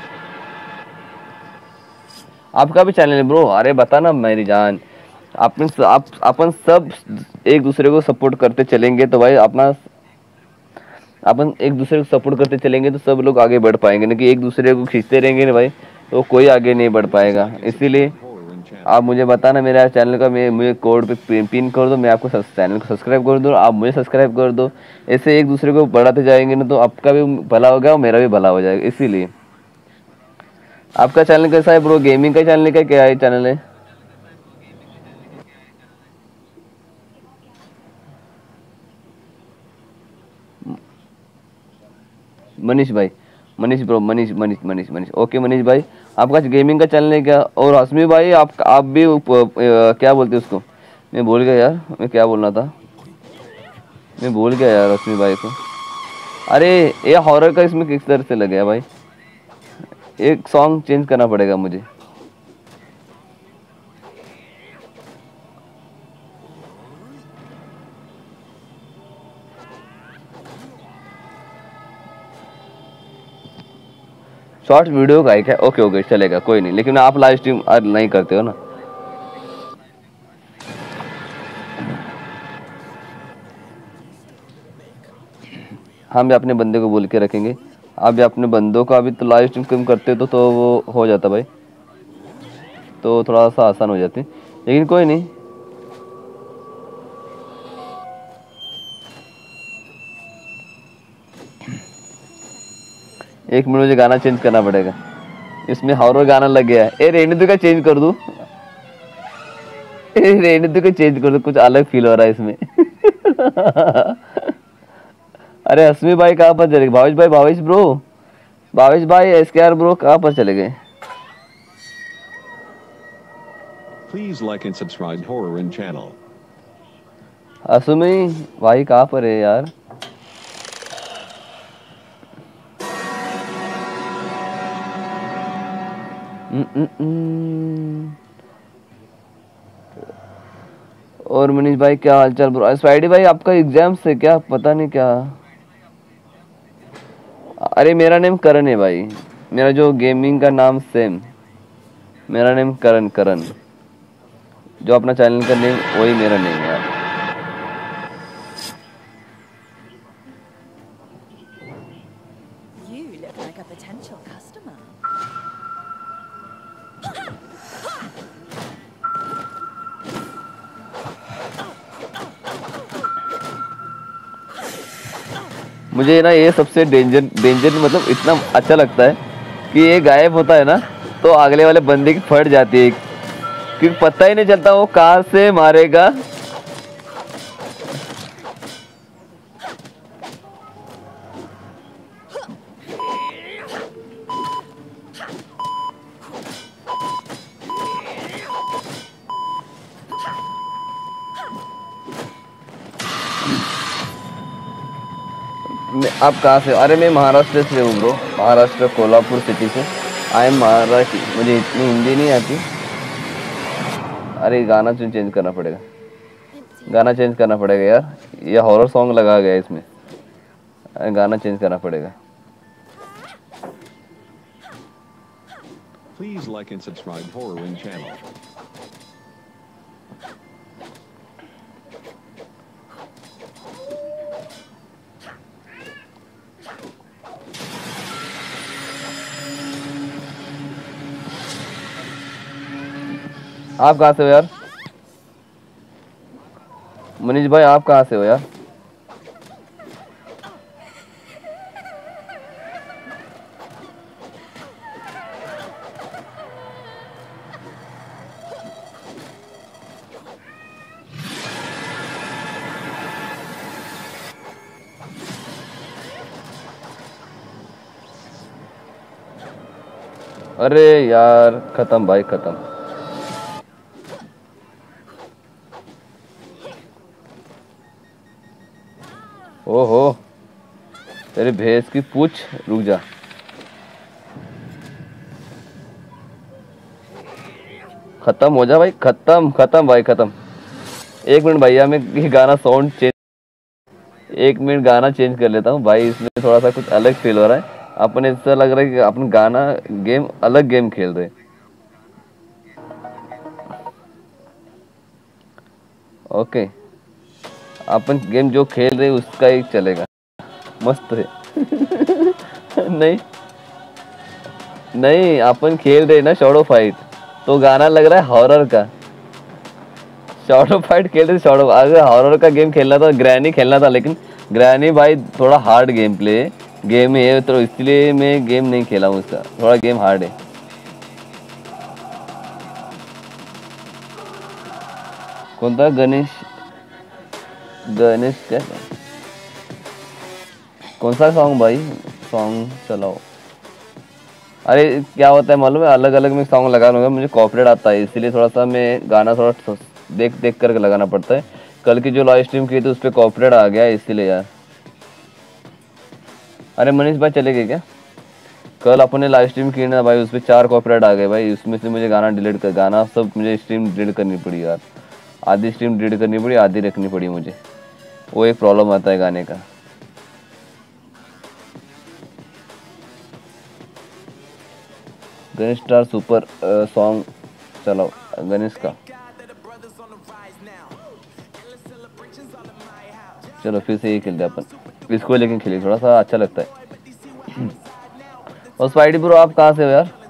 आपका भी चैनल है ब्रो? अरे बता ना मेरी जान, अपन आप अपन सब एक दूसरे को सपोर्ट करते चलेंगे तो भाई अपना, अपन एक दूसरे को सपोर्ट करते चलेंगे तो सब लोग आगे बढ़ पाएंगे, ना कि एक दूसरे को खींचते रहेंगे ना भाई तो कोई आगे नहीं बढ़ पाएगा। इसीलिए आप मुझे बताना, मेरे चैनल का मैं मुझे कोड पे पिन, पिन कर दो, मैं आपको चैनल को सब्सक्राइब कर दूँ, आप मुझे सब्सक्राइब कर दो। ऐसे एक दूसरे को बढ़ाते जाएंगे ना तो आपका भी भला होगा और मेरा भी भला हो जाएगा, इसीलिए। आपका चैनल कैसा है ब्रो? गेमिंग का चैनल का क्या है चैनल है? मनीष भाई, मनीष ब्रो, मनीष मनीष मनीष मनीष ओके मनीष भाई, आपका गेमिंग का चैनल है क्या? और हसमी भाई आप आप भी उप, अ, क्या बोलते हैं उसको, मैं भूल गया यार, मैं क्या बोलना था, मैं भूल गया यार हसमी भाई को। अरे ये हॉरर का इसमें किस तरह से लग गया भाई? एक सॉन्ग चेंज करना पड़ेगा मुझे। शॉर्ट वीडियो का है क्या? ओके ओके चलेगा, कोई नहीं, लेकिन आप लाइव स्ट्रीम नहीं करते हो ना? हम भी अपने बंदे को बोल के रखेंगे, आप भी अपने बंदों का अभी तो लाइव स्ट्रीम कम करते तो तो वो हो जाता भाई, तो थोड़ा सा आसान हो जाती, लेकिन कोई नहीं। एक मिनट, मुझे गाना चेंज करना पड़ेगा, इसमें हॉरर गाना लग गया है। ए रेणु का चेंज कर दूं? ए रेणु का चेंज कर दूं, कुछ अलग फील हो रहा है इसमें। अरे हसमी भाई कहाँ पर चले गए? भावेश भाई, भावेश ब्रो, भावेश भाई एस के आर ब्रो कहाँ पर चले गए? Please like and subscribe Horror in channel. Hashmi भाई कहाँ पर है यार? और मनीष भाई क्या हालचाल ब्रो? स्पाइडी भाई आपका एग्जाम से क्या पता नहीं क्या? अरे मेरा नेम करण है भाई, मेरा जो गेमिंग का नाम सेम, मेरा नेम करण, करण जो अपना चैनल का नेम वही मेरा नेम है यार। You look like a potential customer. मुझे ना ये सबसे डेंजर डेंजर मतलब इतना अच्छा लगता है कि ये गायब होता है ना तो अगले वाले बंदे की फट जाती है, क्योंकि पता ही नहीं चलता वो कहाँ से मारेगा। आप कहाँ से? अरे मैं महाराष्ट्र से हूँ ब्रो, महाराष्ट्र कोल्हापुर सिटी से। आई एम महाराष्ट्र, मुझे इतनी हिंदी नहीं आती। अरे गाना चेंज चेंज करना पड़ेगा, गाना चेंज करना पड़ेगा यार, ये हॉरर सॉन्ग लगा गया इसमें, गाना चेंज करना पड़ेगा। Please like and subscribe Horror in channel. आप कहाँ से हो यार? मनीष भाई आप कहाँ से हो यार? अरे यार खत्म भाई खत्म। ओहो तेरी भैंस की पूछ, रुक जा। खत्म हो जा भाई, खत्म खत्म भाई खत्म। एक मिनट भैया मैं ये गाना साउंड चेंज, एक मिनट गाना चेंज कर लेता हूँ भाई, इसमें थोड़ा सा कुछ अलग फील हो रहा है। अपने ऐसा लग रहा है कि अपन गाना गेम अलग गेम खेल रहे। ओके अपन गेम जो खेल रहे उसका ही चलेगा, मस्त है। नहीं नहीं अपन खेल रहे ना शैडो फाइट, तो गाना लग रहा है हॉरर का। शैडो फाइट खेल रहे, शैडो अगर हॉरर का गेम खेलना था ग्रैनी खेलना था, लेकिन ग्रैनी भाई थोड़ा हार्ड गेम प्ले गेम है, तो इसलिए मैं गेम नहीं खेला हूँ, इसका थोड़ा गेम हार्ड है। कौन था? गणेश गणेश क्या? कौन सा सॉन्ग भाई? सॉन्ग चलाओ। अरे क्या होता है मालूम है, अलग अलग में सॉन्ग लगा लूँगा, मुझे कॉपीराइट आता है, इसीलिए थोड़ा सा मैं गाना थोड़ा देख देख करके लगाना पड़ता है। कल की जो लाइव स्ट्रीम की थी उस पर कॉपीराइट आ गया इसीलिए यार। अरे मनीष भाई चले गए क्या? कल अपने लाइव स्ट्रीम की ना भाई, उस पर चार कॉपीराइट आ गए भाई, उसमें से मुझे गाना डिलीट कर, गाना सब मुझे स्ट्रीम डिलीट करनी पड़ी यार। आधी स्ट्रीम डिलीट करनी पड़ी, आधी रखनी पड़ी मुझे, वो एक प्रॉब्लम आता है गाने का। गणेश स्टार सुपर सॉन्ग चलाओ गणेश का। चलो फिर से ये खेलते हैं अपन इसको, लेकिन खेलिए थोड़ा सा अच्छा लगता है। और स्पाइडी ब्रो आप कहाँ से हो यार?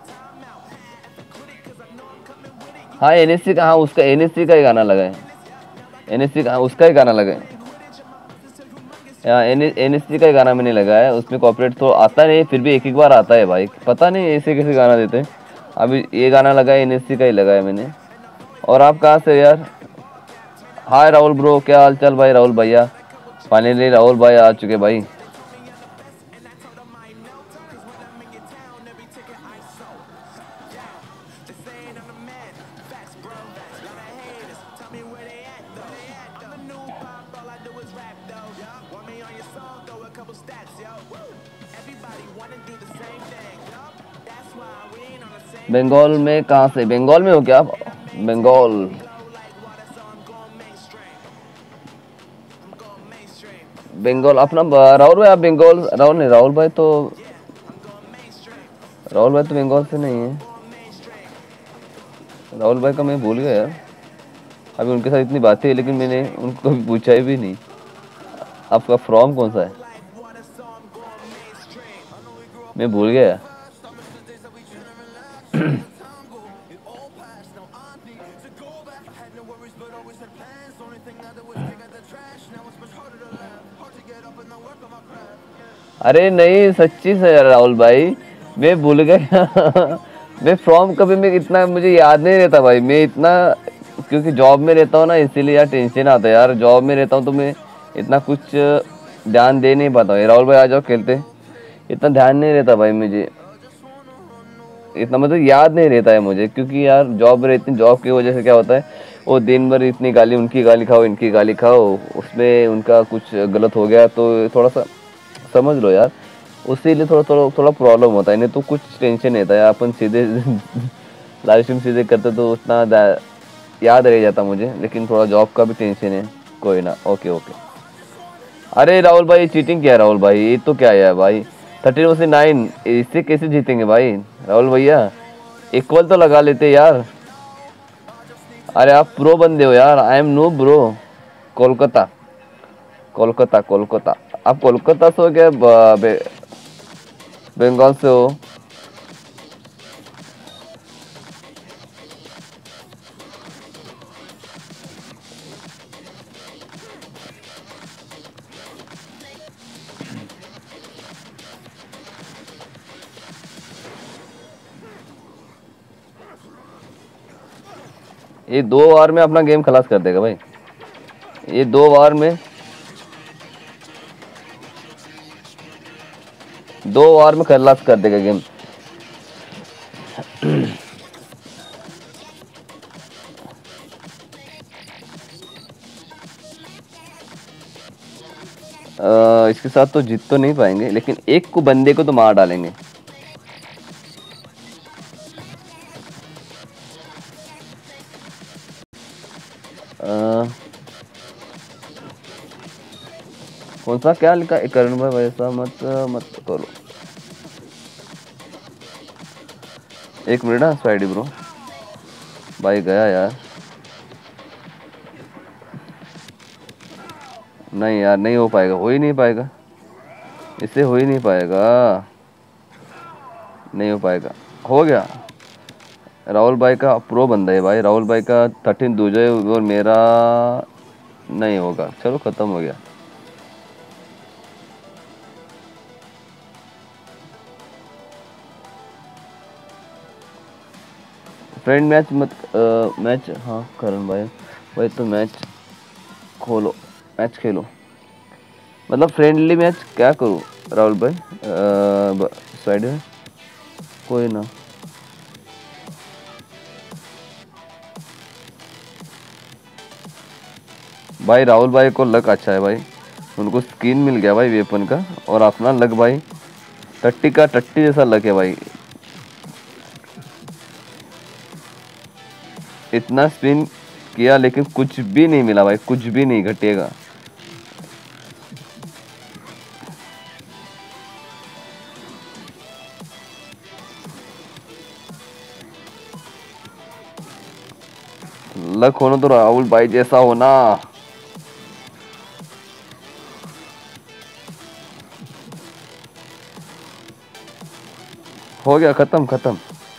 हाँ एनएससी का, हाँ उसका एनएससी का ही गाना लगा है, एनएससी का उसका ही गाना लगा है। हाँ एनएससी का ही गाना मैंने लगाया, उसमें कॉपीराइट तो आता नहीं, फिर भी एक एक बार आता है भाई, पता नहीं ऐसे कैसे गाना देते हैं। अभी ये गाना लगाया एनएससी का ही लगाया मैंने। और आप कहाँ से यार? हाय राहुल ब्रो, क्या हाल चाल भाई? राहुल भैया फाइनली राहुल भाई आ चुके भाई। बंगाल में कहाँ से? बंगाल में हो क्या आप? बंगाल बंगाल अपना राहुल भाई, आप बंगाल? राहुल नहीं, राहुल भाई तो राहुल भाई तो बंगाल से नहीं है। राहुल भाई का मैं भूल गया यार, अभी उनके साथ इतनी बातें है लेकिन मैंने उनको कभी पूछा ही भी नहीं। आपका फ्रॉम कौन सा है? मैं भूल गया। अरे नहीं सच्ची से राहुल भाई, मैं भूल गया। मैं फ्रॉम कभी मैं इतना मुझे याद नहीं रहता भाई, मैं इतना क्योंकि जॉब में रहता हूँ ना, इसीलिए यार टेंशन आता है यार। जॉब में रहता हूँ तो मैं इतना कुछ ध्यान दे नहीं पाता हूँ। राहुल भाई आ जाओ खेलते, इतना ध्यान नहीं रहता भाई मुझे, इतना मतलब याद नहीं रहता है मुझे, क्योंकि यार जॉब रहती, जॉब की वजह से क्या होता है, वो दिन भर इतनी गाली, उनकी गाली खाओ, इनकी गाली खाओ, उसमें उनका कुछ गलत हो गया तो थोड़ा सा समझ लो यार, उसी लिए थोड़ा थोड़ा थोड़ा प्रॉब्लम होता है। नहीं तो कुछ टेंशन नहीं था यार, अपन सीधे लाइव स्ट्रीम सीधे करते तो उतना याद रह जाता मुझे, लेकिन थोड़ा जॉब का भी टेंशन है। कोई ना, ओके ओके। अरे राहुल भाई चीटिंग क्या है राहुल भाई, ये तो क्या है भाई, थर्टीन वर्सेस नाइन, इससे कैसे जीतेंगे भाई राहुल भैया, इक्वल तो लगा लेते यार। अरे आप प्रो बंदे हो यार, I am no bro. Kolkata Kolkata Kolkata, आप कोलकाता से हो क्या, ब- बे, बंगाल से हो? ये दो ओवर में अपना गेम खलास कर देगा भाई, ये दो ओवर में, दो ओवर में खलास कर देगा गेम। अ, इसके साथ तो जीत तो नहीं पाएंगे, लेकिन एक को बंदे को तो मार डालेंगे। अ, कौन सा क्या लिखा है, करण भाई वैसा मत मत करो। एक मिनट ना साइड ब्रो, भाई गया यार, नहीं यार नहीं हो पाएगा, हो ही नहीं पाएगा, इससे हो ही नहीं पाएगा, नहीं हो पाएगा। हो गया, राहुल भाई का प्रो बंदा है भाई, राहुल भाई का थर्टीन दूजे और मेरा नहीं होगा, चलो खत्म हो गया। फ्रेंड मैच मत, आ, मैच, हाँ करण भाई भाई तो मैच खोलो, मैच खेलो, मतलब फ्रेंडली मैच क्या करूँ राहुल भाई, साइड है कोई ना। भाई राहुल भाई को लक अच्छा है भाई, उनको स्किन मिल गया भाई वेपन का, और अपना लक भाई टट्टी का टट्टी जैसा लक है भाई, इतना स्पिन किया लेकिन कुछ भी नहीं मिला भाई, कुछ भी नहीं घटेगा। लक होना तो राहुल भाई जैसा होना। हो गया, खत्म खत्म।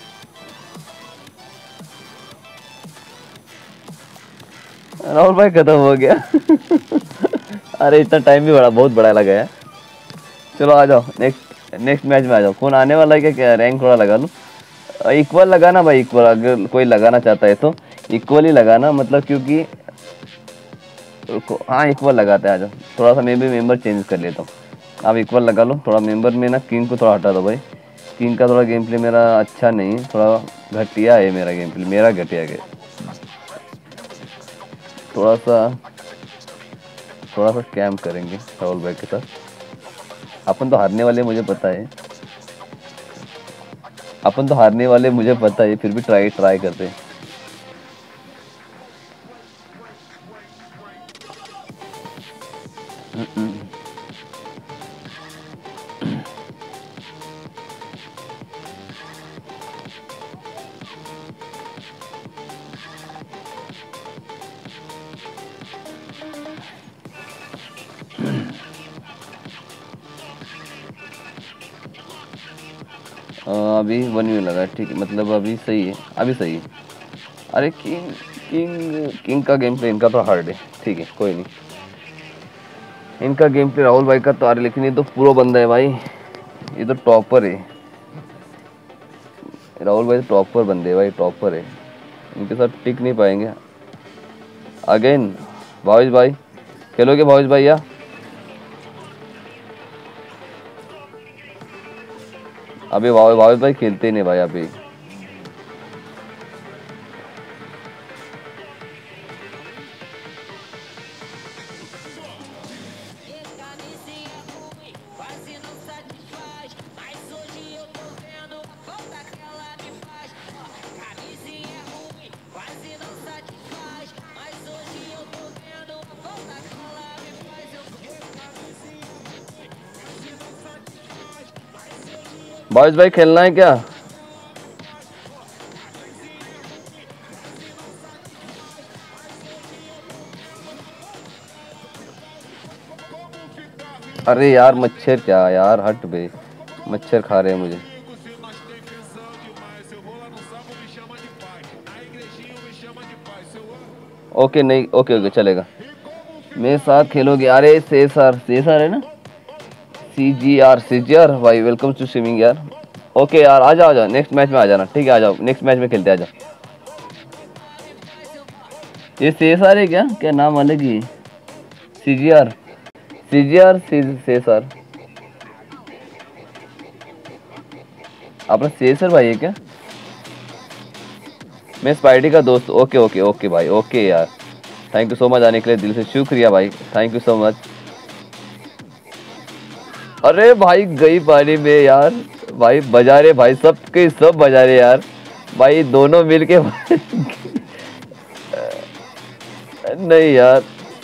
राहुल भाई खत्म हो गया। अरे इतना टाइम भी बड़ा बहुत बड़ा लगा है। चलो आ जाओ नेक्स्ट नेक्स्ट मैच में आ जाओ, कौन आने वाला है क्या, क्या रैंक थोड़ा लगा लूँ। इक्वल लगाना भाई, इक्वल अगर कोई लगाना चाहता है तो इक्वल ही लगाना, मतलब क्योंकि हाँ इक्वल लगाते हैं। आ जाओ, थोड़ा सा मैं भी मेंबर चेंज कर लेता हूँ, आप इक्वल लगा लो थोड़ा। मेंबर में ना किंग को थोड़ा हटा दो भाई, किंग का थोड़ा गेम प्ले मेरा अच्छा नहीं, थोड़ा घटिया है मेरा गेम प्ले, मेरा घटिया गया थोड़ा सा, थोड़ा सा कैम करेंगे राहुल भाई के साथ। अपन तो हारने वाले मुझे पता है, अपन तो हारने वाले मुझे पता है, फिर भी ट्राई ट्राई करते हैं। अ, अभी वन व्यू लगा है, ठीक है, मतलब अभी सही है, अभी सही है। अरे किंग किंग किंग का गेम प्ले इनका तो हार्ड है, ठीक है कोई नहीं। इनका गेम प्ले राहुल भाई का तो हार्ड, लेकिन ये तो प्रो बंदा है भाई, ये तो टॉपर है। राहुल भाई तो टॉपर बंदे है भाई, टॉपर है, इनके साथ टिक नहीं पाएंगे। अगेन भावेश भाई, खेलोगे भावेश भाई? या अभी भावेश भावेश भाई खेलते ही नहीं भाई अभी। भावेश भाई खेलना है क्या? अरे यार मच्छर, क्या यार, हट बे, मच्छर खा रहे हैं मुझे। ओके नहीं, ओके ओके चलेगा, मेरे साथ खेलोगे? अरे सेसर सेसर है ना, C G R C G R भाई, वेलकम टू स्ट्रीमिंग यार। ओके यार आ जाओ आ जाओ, नेक्स्ट मैच में आ जाना, ठीक है आ जाओ, नेक्स्ट मैच में खेलते आ जाओ। ये सेसर है क्या? क्या नाम अलग ही? सी G R C G are सेसर, अपना सेसर भाई है क्या? मैं स्पाइडी का दोस्त। ओके ओके ओके भाई, ओके यार, थैंक यू सो मच आने के लिए, दिल से शुक्रिया भाई, थैंक यू सो मच। अरे भाई गई पानी में यार, भाई बजा रहे भाई, सब के सब बजा रहे यार भाई, दोनों मिलके नहीं यार,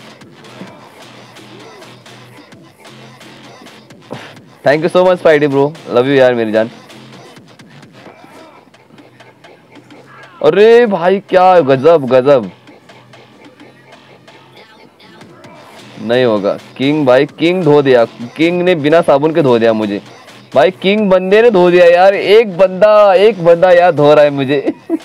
thank you so much Spidey bro, love you यार मेरी जान। अरे भाई क्या गजब गजब, नहीं होगा किंग भाई, किंग धो दिया, किंग ने बिना साबुन के धो दिया मुझे भाई, किंग बंदे ने धो दिया यार, एक बंदा एक बंदा यार धो रहा है मुझे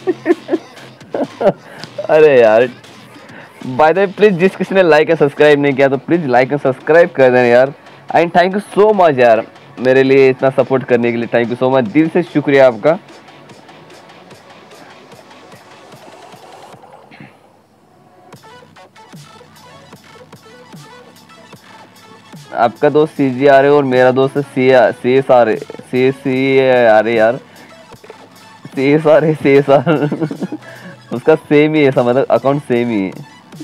अरे यार बाय द वे प्लीज, जिस किसी ने लाइक एंड सब्सक्राइब नहीं किया तो प्लीज लाइक एंड सब्सक्राइब कर देना यार। And thank you so much यार मेरे लिए इतना सपोर्ट करने के लिए, थैंक यू सो मच, दिल से शुक्रिया आपका। आपका दोस्त सी जी आ रहे और मेरा दोस्त सी सी एस आ रहे, सी सी आ रहे यार, सी एस आ रहे, सी एस आ उसका सेम ही है, ऐसा मतलब अकाउंट सेम ही है।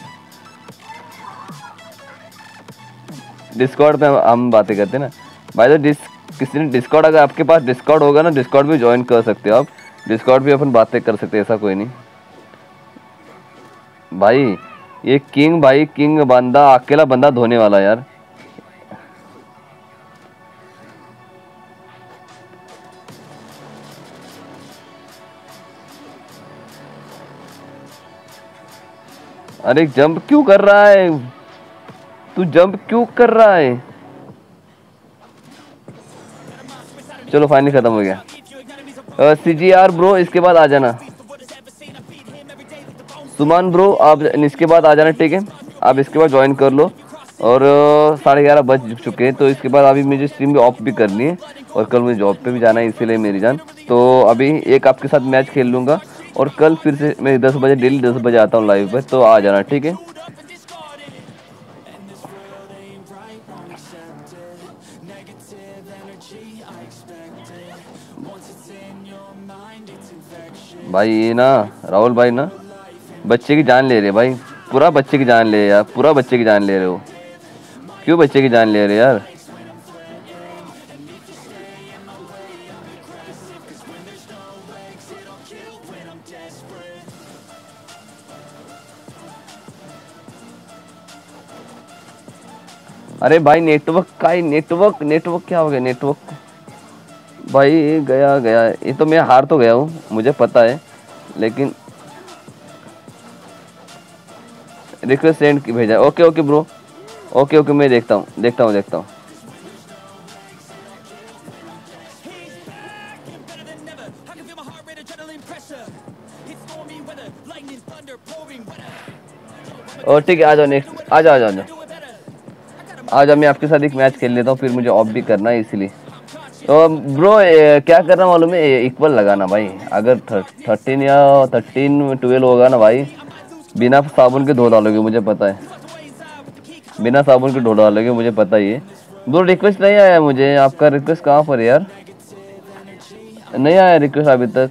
डिस्कॉर्ड पे हम बातें करते हैं ना भाई, तो डिस किसी ने डिस्कॉर्ड, अगर आपके पास डिस्कॉर्ड होगा ना, डिस्कॉर्ड भी ज्वाइन कर सकते हो आप, डिस्कॉर्ड भी अपन बातें कर सकते हैं, ऐसा कोई नहीं भाई। ये किंग भाई, किंग बंदा, अकेला बंदा धोने वाला यार। अरे जंप क्यों कर रहा है तू, जंप क्यों कर रहा है? चलो फाइनली खत्म हो गया। सी जी आर ब्रो इसके बाद आ जाना, सुमान ब्रो आप इसके बाद आ जाना, ठीक है आप इसके बाद ज्वाइन कर लो। और साढ़े ग्यारह बज चुके हैं, तो इसके बाद अभी मुझे स्ट्रीम भी ऑफ भी करनी है, और कल मुझे जॉब पे भी जाना है, इसीलिए मेरी जान, तो अभी एक आपके साथ मैच खेल लूँगा, और कल फिर से मैं दस बजे डेली दस बजे आता हूँ लाइव पे, तो आ जाना ठीक है। भाई ये ना राहुल भाई ना बच्चे की जान ले रहे भाई, पूरा बच्चे की जान ले यार, पूरा बच्चे की जान ले रहे हो, क्यों बच्चे की जान ले रहे यार? अरे भाई नेटवर्क का ही, नेटवर्क नेटवर्क क्या हो गया नेटवर्क भाई, गया गया, ये तो मैं हार तो गया हूँ मुझे पता है, लेकिन रिक्वेस्ट सेंड की भेजा, okay okay bro, okay okay मैं देखता हूँ देखता हूँ देखता हूँ। और ठीक है, आ जाओ नेक्स्ट, आ जाओ आ जाओ आ जाओ आ जाओ मैं आपके साथ एक मैच खेल लेता हूँ, फिर मुझे ऑफ भी करना है इसलिए। तो ब्रो क्या करना मालूम है, इक्वल लगाना भाई। अगर थर्टीन या थर्टीन ट्वेल्व होगा ना भाई, बिना साबुन के धो डालोगे, मुझे पता है, बिना साबुन के धो डालोगे, मुझे पता ही है। ब्रो रिक्वेस्ट नहीं आया मुझे, आपका रिक्वेस्ट कहाँ पर है यार? नहीं आया रिक्वेस्ट अभी तक।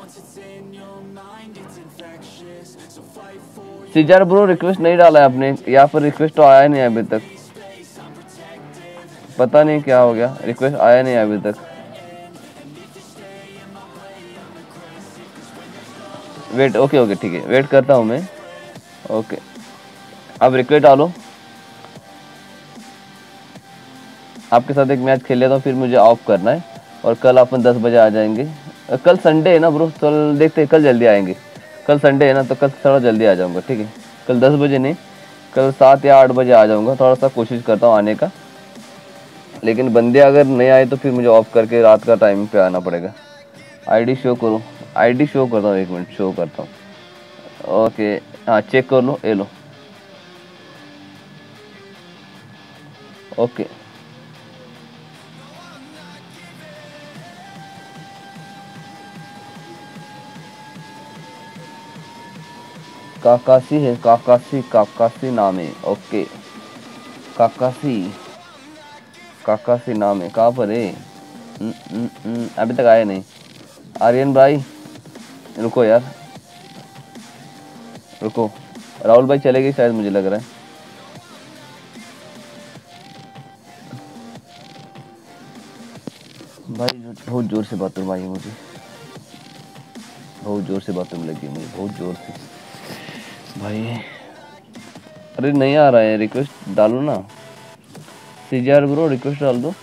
सीजर ब्रो रिक्वेस्ट नहीं डाला है आपने, यहाँ पर रिक्वेस्ट तो आया नहीं अभी तक, पता नहीं क्या हो गया, रिक्वेस्ट आया नहीं अभी तक। वेट, ओके ओके ठीक है, वेट करता हूँ मैं। ओके अब रिक्वेस्ट डालो, आपके साथ एक मैच खेल लेता हूँ, फिर मुझे ऑफ करना है। और कल अपन दस बजे आ जाएंगे। कल संडे है ना ब्रो, कल देखते हैं, कल जल्दी आएंगे। कल संडे है ना, तो कल थोड़ा जल्दी आ जाऊँगा, ठीक है। कल दस बजे नहीं, कल सात या आठ बजे आ जाऊँगा, थोड़ा सा कोशिश करता हूँ आने का। लेकिन बंदे अगर नहीं आए तो फिर मुझे ऑफ करके रात का टाइम पे आना पड़ेगा। आईडी शो करो, आईडी शो करता हूँ, एक मिनट शो करता हूँ। ओके हाँ चेक कर लो, ये लो। ओके काकासी है, काकासी, काकासी नाम है। ओके काकासी, काकासी नाम है, कहाँ पर है? न, न, न, अभी तक आया नहीं। आर्यन भाई रुको यार, रुको। राहुल भाई चले गए शायद, मुझे लग रहा है। भाई बहुत जोर से बाथरूम आई है मुझे, बहुत जोर से बाथरूम लगी मुझे, बहुत जोर से भाई। अरे नहीं आ रहा है, रिक्वेस्ट डालो ना सीजीआर ब्रो, रिक्वेस्ट डाल दो।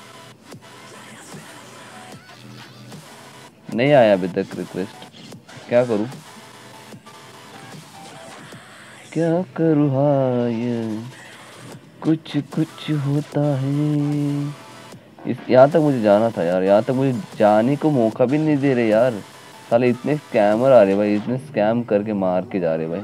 नहीं आया अभी तक रिक्वेस्ट, क्या करूं क्या करूं हाय, कुछ कुछ होता है। इस यहाँ तक मुझे जाना था यार, यहाँ तक मुझे जाने को मौका भी नहीं दे रहे यार। साले इतने स्कैमर आ रहे भाई, इतने स्कैम करके मार के जा रहे भाई।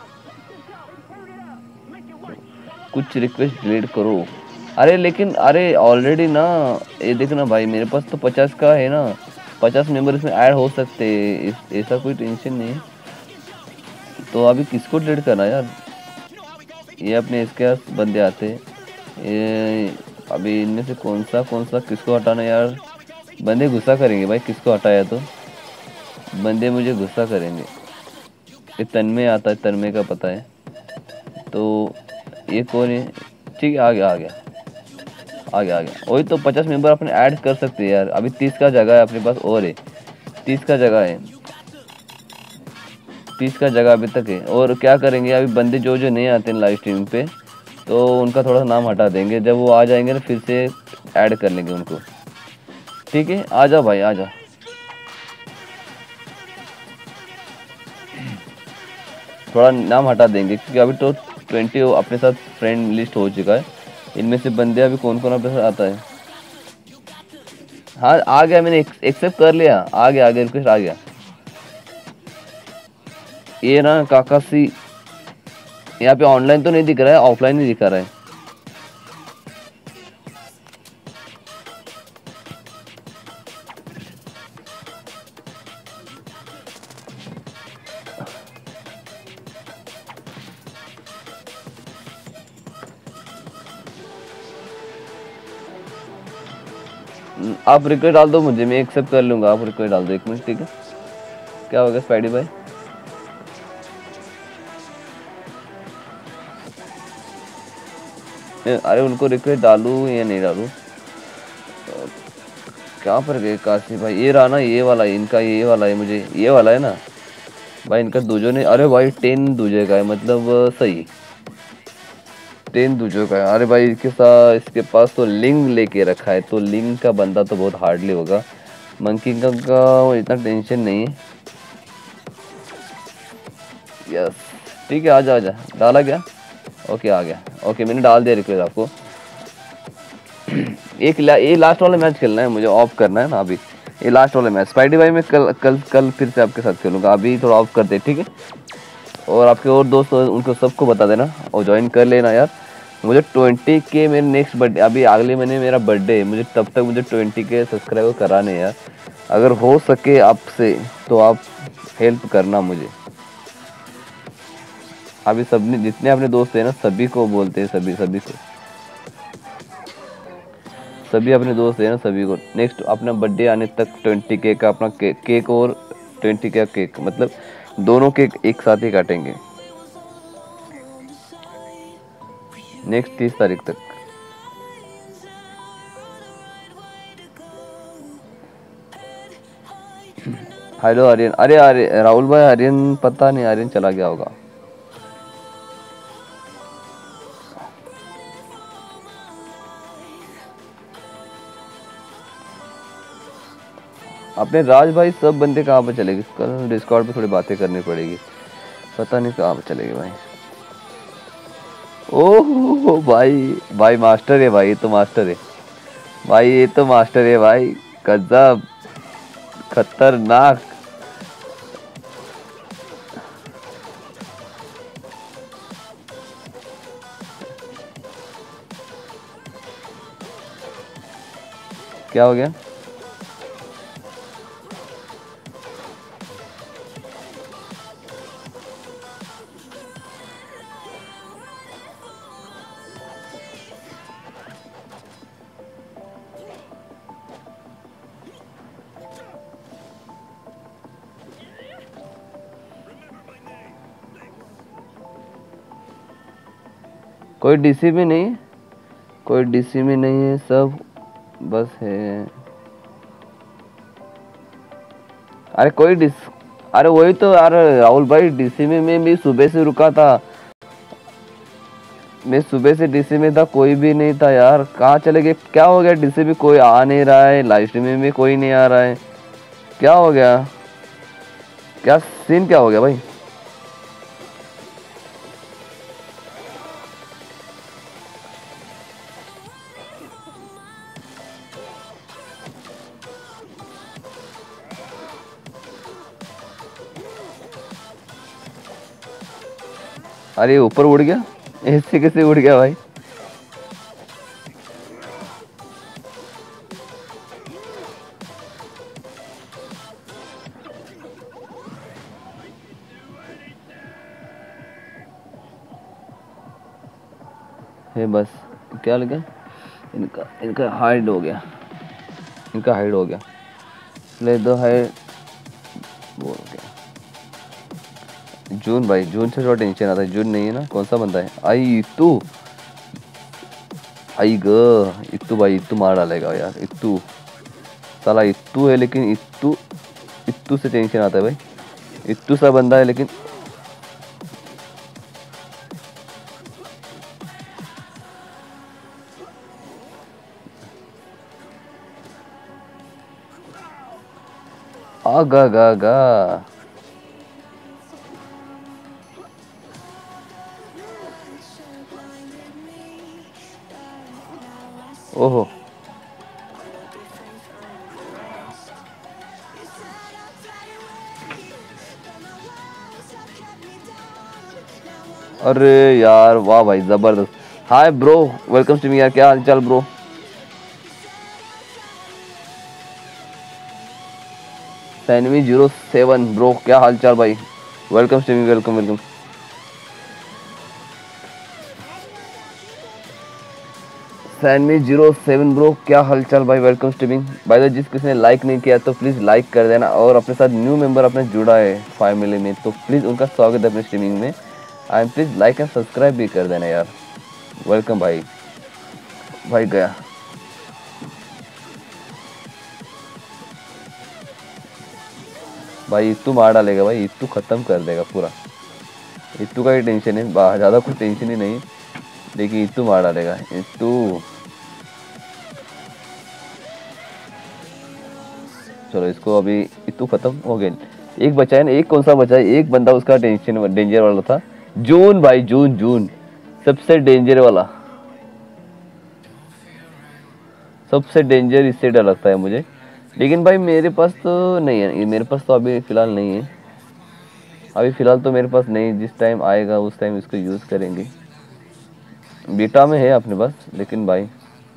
कुछ रिक्वेस्ट डिलीट करो। अरे लेकिन अरे ऑलरेडी ना, ये देखना भाई, मेरे पास तो पचास का है ना, पचास मेंबर इसमें ऐड हो सकते हैं, ऐसा कोई टेंशन नहीं है। तो अभी किसको डिलीट करना यार? ये अपने इसके बंदे आते, ये अभी इनमें से कौन सा कौन सा किसको हटाना यार? बंदे गुस्सा करेंगे भाई, किसको हटाया तो बंदे मुझे गुस्सा करेंगे। ये तन्मय आता है, तन्मय का पता है। तो ये कौन है? ठीक है आ गया आ गया आ गया आ गया वही तो, पचास मेंबर अपने ऐड कर सकते हैं यार। अभी तीस का जगह है अपने पास, और है तीस का जगह है, तीस का जगह अभी तक है। और क्या करेंगे अभी, बंदे जो जो नहीं आते हैं लाइव स्ट्रीम पे, तो उनका थोड़ा सा नाम हटा देंगे, जब वो आ जाएंगे ना फिर से ऐड कर लेंगे उनको। ठीक है आ जाओ भाई, आ जाओ। थोड़ा नाम हटा देंगे क्योंकि अभी तो ट्वेंटी अपने साथ फ्रेंड लिस्ट हो चुका है। इनमें से बंदे अभी कौन कौन अपने साथ आता है? हाँ आ गया, मैंने एक्सेप्ट कर लिया, आ गया आ गया रिक्वेस्ट आ गया। ये ना काकासी, यहाँ पे ऑनलाइन तो नहीं दिख रहा है, ऑफलाइन ही दिखा रहा है। आप रिक्वेस्ट डाल दो मुझे, मैं एक्सेप्ट कर लूंगा। आप रिक्वेस्ट डाल दो एक मिनट, ठीक है? क्या होगा स्पाइडी भाई? अरे उनको रिक्वेस्ट डालूं या नहीं डालूं? कहाँ पर गए काशी भाई? ये रहा ना, ये वाला है इनका, ये वाला है, मुझे ये वाला है ना भाई इनका। दूजों ने, अरे भाई टेन दूजे का है, मतलब सही टेन दूजों का है। अरे भाई इसके साथ, इसके पास तो लिंक लेके रखा है, तो लिंक का बंदा तो बहुत हार्डली होगा। मंकी का, का इतना टेंशन नहीं है। यस ठीक है, आजा आजा, डाला गया। ओके आ गया, ओके मैंने डाल दिया रिक्वेस्ट आपको। एक ला, ये लास्ट वाला मैच खेलना है मुझे, ऑफ करना है ना अभी। ये लास्ट वाला मैच स्पाइडी भाई मैं कल कल कल फिर से आपके साथ खेलूंगा, अभी थोड़ा ऑफ कर दे ठीक है। और आपके और दोस्त उनको सबको बता देना और ज्वाइन कर लेना यार। मुझे ट्वेंटी के मेरे नेक्स्ट बर्थडे, अभी अगले महीने मेरा बर्थडे है, मुझे तब तक मुझे ट्वेंटी के सब्सक्राइबर कराने हैं यार। अगर हो सके आपसे तो आप हेल्प करना मुझे। अभी सबने जितने अपने दोस्त हैं ना सभी को बोलते हैं, सभी सभी को सभी अपने दोस्त हैं ना सभी को नेक्स्ट अपना बर्थडे आने तक ट्वेंटी के का अपना के, केक और ट्वेंटी का केक मतलब दोनों केक एक साथ ही काटेंगे नेक्स्ट तीस तारीख तक। हेलो आर्यन, अरे अरे राहुल भाई आर्यन पता नहीं, आर्यन चला गया होगा। अपने राज भाई सब बंदे कहाँ पे चले गए, कल डिस्कॉर्ड पे थोड़ी बातें करनी पड़ेगी, पता नहीं कहाँ पे चले गए भाई। ओह भाई भाई मास्टर है भाई, ये तो मास्टर है भाई, ये तो मास्टर है भाई, गजब खतरनाक। क्या हो गया? कोई डीसी भी नहीं, कोई डीसी में नहीं है, सब बस है। अरे कोई डिस अरे वही तो यार राहुल भाई, डीसी में मैं भी सुबह से रुका था, मैं सुबह से डीसी में था, कोई भी नहीं था यार, कहाँ चले गए? क्या हो गया? डीसी में कोई आ नहीं रहा है, लाइव स्ट्रीम में भी कोई नहीं आ रहा है, क्या हो गया? क्या सीन क्या हो गया भाई? अरे ऊपर उड़ गया, ऐसे कैसे उड़ गया भाई? है बस क्या लगा, इनका इनका हाइड हो गया, इनका हाइड हो गया, ले दो हाइड बोल गया। जून भाई, जून से थोड़ा टेंशन आता है, जून नहीं है ना, कौन सा बंदा है? आई इत्तू, आई ग इत्तू भाई, इत्तू मार डालेगा यार, इत्तू साला इत्तू है, लेकिन इत्तू इत्तू से टेंशन आता है भाई, इत्तू सा बंदा है लेकिन आ गा गा गा। ओहो अरे यार वाह भाई जबरदस्त। Hi bro, welcome to me यार, क्या हाल चाल bro? Sanvi zero seven bro, क्या हाल चाल भाई? Welcome to me, welcome welcome. Sanvi zero seven bro, क्या हाल चाल भाई? वेलकम स्ट्रीमिंग भाई। तो जिस किसी ने लाइक नहीं किया तो प्लीज़ लाइक कर देना, और अपने साथ न्यू मेंबर अपने जुड़ा है फैमिली में तो प्लीज़ उनका स्वागत है अपने स्ट्रीमिंग में, and please like and subscribe भी कर देना यार। वेलकम भाई। भाई गया भाई, इत्तू मार डालेगा भाई, इत्तू ख़त्म कर देगा पूरा, इत्तू का ही टेंशन है, ज़्यादा कुछ टेंशन ही नहीं, लेकिन इत्तू मार डालेगा इत्तू। चलो इसको अभी, इत्तू खत्म हो गया, एक बचा है ना, एक कौन सा बचा है? एक बंदा उसका टेंशन डेंजर वाला था, जून भाई, जून जून सबसे डेंजर वाला, सबसे डेंजर इससे डर लगता है मुझे, लेकिन भाई मेरे पास तो नहीं है, ये मेरे पास तो अभी फ़िलहाल नहीं है, अभी फ़िलहाल तो मेरे पास नहीं, जिस टाइम आएगा उस टाइम इसको यूज़ करेंगे। बीटा में है अपने पास, लेकिन भाई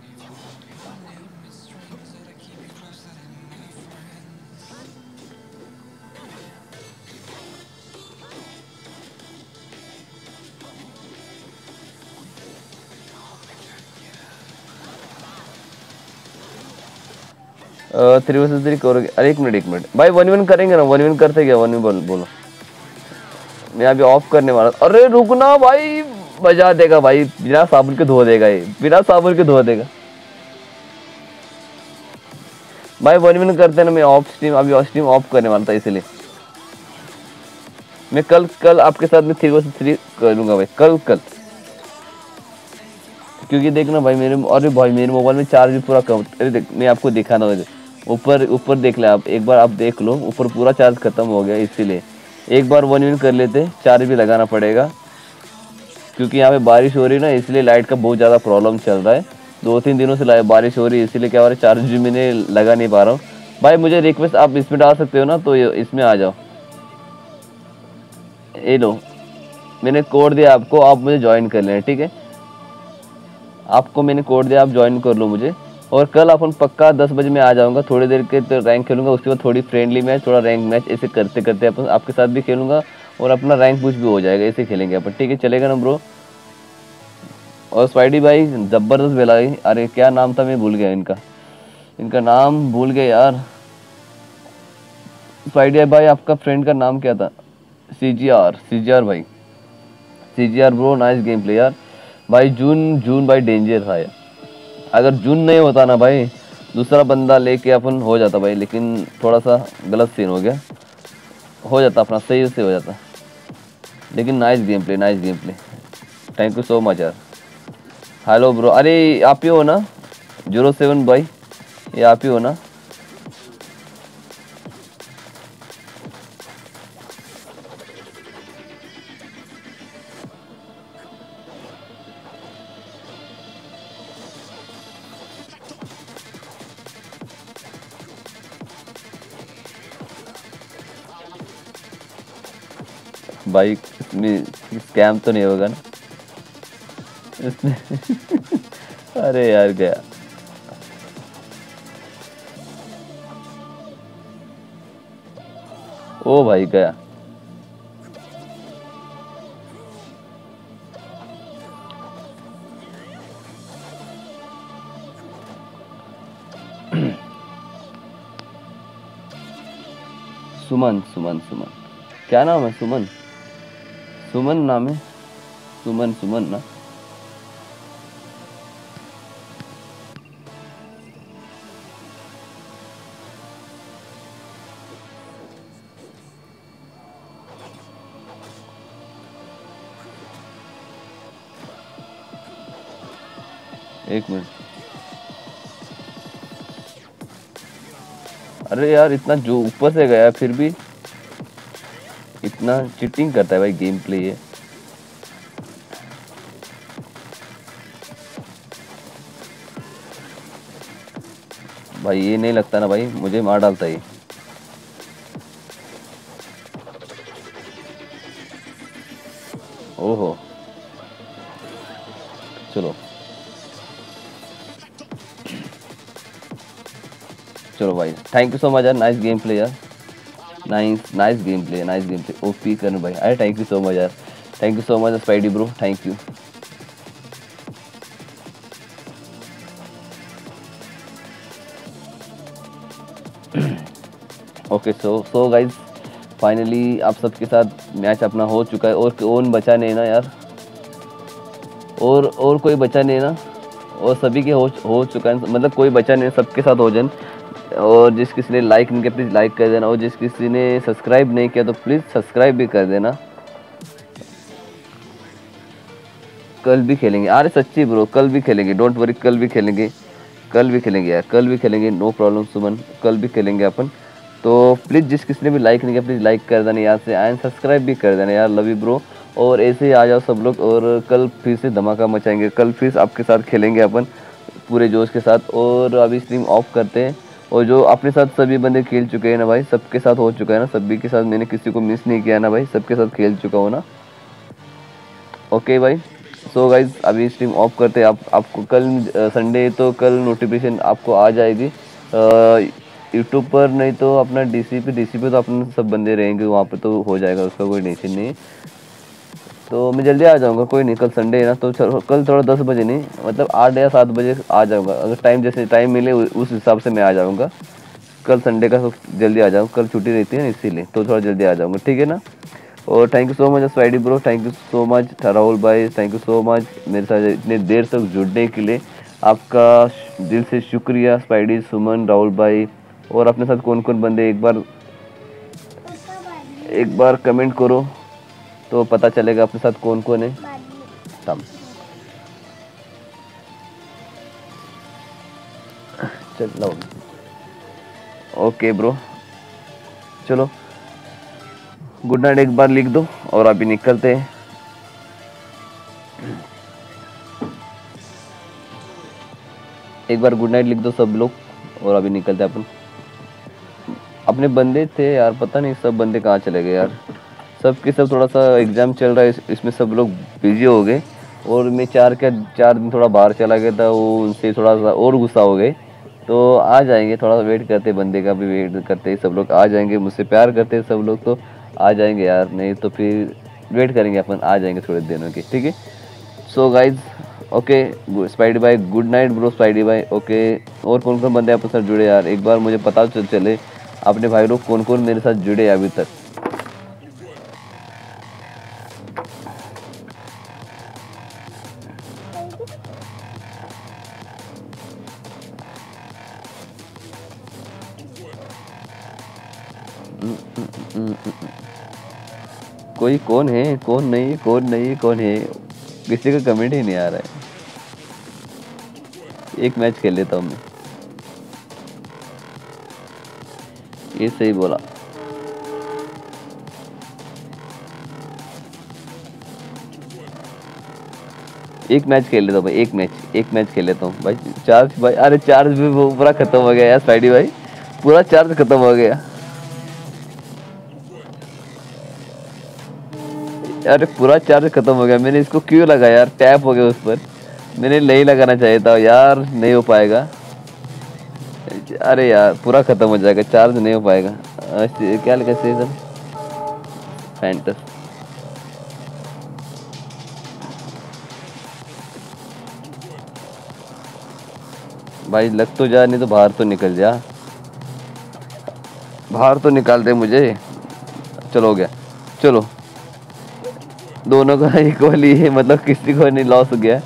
थ्री वर्सेस थ्री करोगे? अरे एक मिनट एक मिनट भाई, वन वन करेंगे ना, वन वन करते क्या, वन वन बोल, बोलो। मैं अभी ऑफ करने वाला, अरे रुकना भाई, बजा देगा भाई, बिना साबुन के धो देगा ये, बिना साबुन के धो देगा भाई। वन वन करते ना, मैं ऑफ स्ट्रीम, अभी स्ट्रीम ऑफ करने वाला था, इसलिए मैं कल कल आपके साथ में थ्री वर्सेस थ्री करूंगा भाई, कल कल क्योंकि देखना भाई मेरे, अरे भाई मेरे मोबाइल में चार्ज भी पूरा कम, अरे देख मैं आपको दिखाना होगा, ऊपर ऊपर देख ले आप, एक बार आप देख लो, ऊपर पूरा चार्ज खत्म हो गया, इसीलिए एक बार वन वन कर लेते, चार्ज भी लगाना पड़ेगा, क्योंकि यहाँ पे बारिश हो रही है ना, इसलिए लाइट का बहुत ज़्यादा प्रॉब्लम चल रहा है, दो तीन दिनों से बारिश हो रही है, इसीलिए क्या हो रहा है, चार्ज भी मैंने लगा नहीं पा रहा हूँ भाई। मुझे रिक्वेस्ट आप इसमें डाल सकते हो ना, तो इसमें आ जाओ, ये लो मैंने कोड दिया आपको, आप मुझे ज्वाइन कर लेना, ठीक है, आपको मैंने कोड दिया, आप ज्वाइन कर लो मुझे, और कल अपन पक्का दस बजे मैं आ जाऊंगा, थोड़ी देर के तो रैंक खेलूंगा, उसके बाद थोड़ी फ्रेंडली मैच, थोड़ा रैंक मैच, ऐसे करते करते अपन आपके साथ भी खेलूंगा, और अपना रैंक पुश भी हो जाएगा, ऐसे खेलेंगे अपन, ठीक है, चलेगा ना ब्रो। और स्पाइडी भाई जबरदस्त बेलाई, अरे क्या नाम था, मैं भूल गया इनका, इनका नाम भूल गया यार। स्पाइडी भाई आपका फ्रेंड का नाम क्या था? सी G R, C G R भाई, C G R bro, nice game play यार भाई। जून जून भाई डेंजर था यार, अगर जून नहीं होता ना भाई, दूसरा बंदा लेके अपन हो जाता भाई, लेकिन थोड़ा सा गलत सीन हो गया, हो जाता अपना सही से हो जाता, लेकिन nice game play, nice game play, thank you so much यार। हेलो ब्रो, अरे आप ही हो ना जीरो सेवन भाई, ये आप ही हो ना? भाई इसमें स्कैम तो नहीं होगा ना इसमें? अरे यार गया, ओ भाई गया। सुमन सुमन सुमन, क्या नाम है? सुमन, सुमन नाम है, सुमन सुमन ना, एक मिनट। अरे यार इतना जो ऊपर से गया, फिर भी इतना चीटिंग करता है भाई गेम प्ले ये। भाई ये नहीं लगता ना भाई, मुझे मार डालता है ये। ओहो चलो चलो भाई, थैंक यू सो मच यार, नाइस गेम प्ले यार, nice nice game play, nice game play, OP करने भाई, अरे थैंक यू सो मच यार, thank you so much Spidey bro, thank you. Okay so so guys finally आप सबके साथ match अपना हो चुका है, और कौन बचा नहीं ना यार, और और कोई बचा नहीं ना, और सभी के हो हो चुका है, मतलब कोई बचा नहीं, सबके साथ हो जाए। और जिस किसी ने लाइक नहीं किया प्लीज़ लाइक कर देना, और जिस किसी ने सब्सक्राइब नहीं किया तो प्लीज़ सब्सक्राइब भी कर देना। कल भी खेलेंगे, अरे सच्ची ब्रो कल भी खेलेंगे, डोंट वरी, कल भी खेलेंगे, कल भी खेलेंगे यार, कल भी खेलेंगे, नो प्रॉब्लम सुमन, कल भी खेलेंगे अपन। तो प्लीज़ जिस किसी ने भी लाइक नहीं किया प्लीज़ लाइक कर देना यहाँ से, एंड सब्सक्राइब भी कर देना यार, लव यू ब्रो। और ऐसे ही आ जाओ सब लोग, और कल फिर से धमाका मचाएंगे, कल फिर आपके साथ खेलेंगे अपन पूरे जोश के साथ। और अभी स्ट्रीम ऑफ करते हैं, और जो अपने साथ सभी बंदे खेल चुके हैं ना भाई, सबके साथ हो चुका है ना, सभी के साथ मैंने किसी को मिस नहीं किया ना भाई, सबके साथ खेल चुका हूँ ना। ओके भाई, सो गाइज अभी स्ट्रीम ऑफ करते हैं। आप आपको कल संडे तो कल नोटिफिकेशन आपको आ जाएगी यूट्यूब पर, नहीं तो अपना डीसी पे डीसी पे तो अपने सब बंदे रहेंगे वहाँ पे, तो हो जाएगा, उसका कोई टेंशन नहीं है। तो मैं जल्दी आ जाऊँगा, कोई नहीं, कल संडे है ना, तो चलो कल थोड़ा दस बजे नहीं, मतलब आठ या सात बजे आ जाऊँगा, अगर टाइम जैसे टाइम मिले उस हिसाब से मैं आ जाऊँगा। कल संडे का तो जल्दी आ जाऊँ, कल छुट्टी रहती है ना इसीलिए, तो थोड़ा जल्दी आ जाऊँगा, ठीक है ना। और thank you so much Spidey bro, thank you so much Rahul भाई, थैंक यू सो मच मेरे साथ इतने देर तक जुड़ने के लिए, आपका दिल से शुक्रिया स्पाइडी, सुमन, राहुल भाई। और अपने साथ कौन कौन बंदे एक बार एक बार कमेंट करो तो पता चलेगा अपने साथ कौन कौन है। तम चल लो, ओके ब्रो, चलो गुड नाइट एक बार लिख दो और अभी निकलते हैं। एक बार गुड नाइट लिख दो सब लोग और अभी निकलते हैं अपन। अपने बंदे थे यार, पता नहीं सब बंदे कहाँ चले गए यार, सब के सब थोड़ा सा एग्जाम चल रहा है इस, इसमें सब लोग बिजी हो गए। और मैं चार क्या चार दिन थोड़ा बाहर चला गया था, वो उनसे थोड़ा सा और गुस्सा हो गए। तो आ जाएंगे, थोड़ा वेट करते, बंदे का भी वेट करते, सब लोग आ जाएंगे, मुझसे प्यार करते सब लोग तो आ जाएंगे यार, नहीं तो फिर वेट करेंगे अपन, आ जाएंगे थोड़े दिनों के, ठीक है। सो गाइज ओके, स्पाइडी भाई गुड नाइट ब्रो, स्पाइडी भाई ओके। और कौन कौन बंदे आपके साथ जुड़े यार, एक बार मुझे पता तो चले अपने भाई लोग कौन कौन मेरे साथ जुड़े अभी तक। कोई कौन है, कौन नहीं, कौन नहीं, कौन है, किसी का कमेंट ही नहीं आ रहा है। एक मैच खेल लेता हूँ मैं, ये सही बोला। एक मैच खेल लेता हूँ भाई, एक मैच एक मैच खेल लेता हूँ भाई। चार्ज भाई, अरे चार्ज भी वो पूरा खत्म हो गया यार स्पाइडी भाई, पूरा चार्ज खत्म हो गया। अरे पूरा चार्ज खत्म हो गया, मैंने इसको क्यों लगाया यार, टैप हो गया उस पर, मैंने नहीं लगाना चाहिए था यार, नहीं हो पाएगा। अरे यार पूरा खत्म हो जाएगा, चार्ज नहीं हो पाएगा। क्या लिखा सीजन फैंटस, भाई लग तो जा, नहीं तो बाहर तो निकल जा, बाहर तो निकाल दे मुझे। चलो हो गया, चलो दोनों का इक्वल ही है, मतलब किसी को नहीं लॉस हो गया।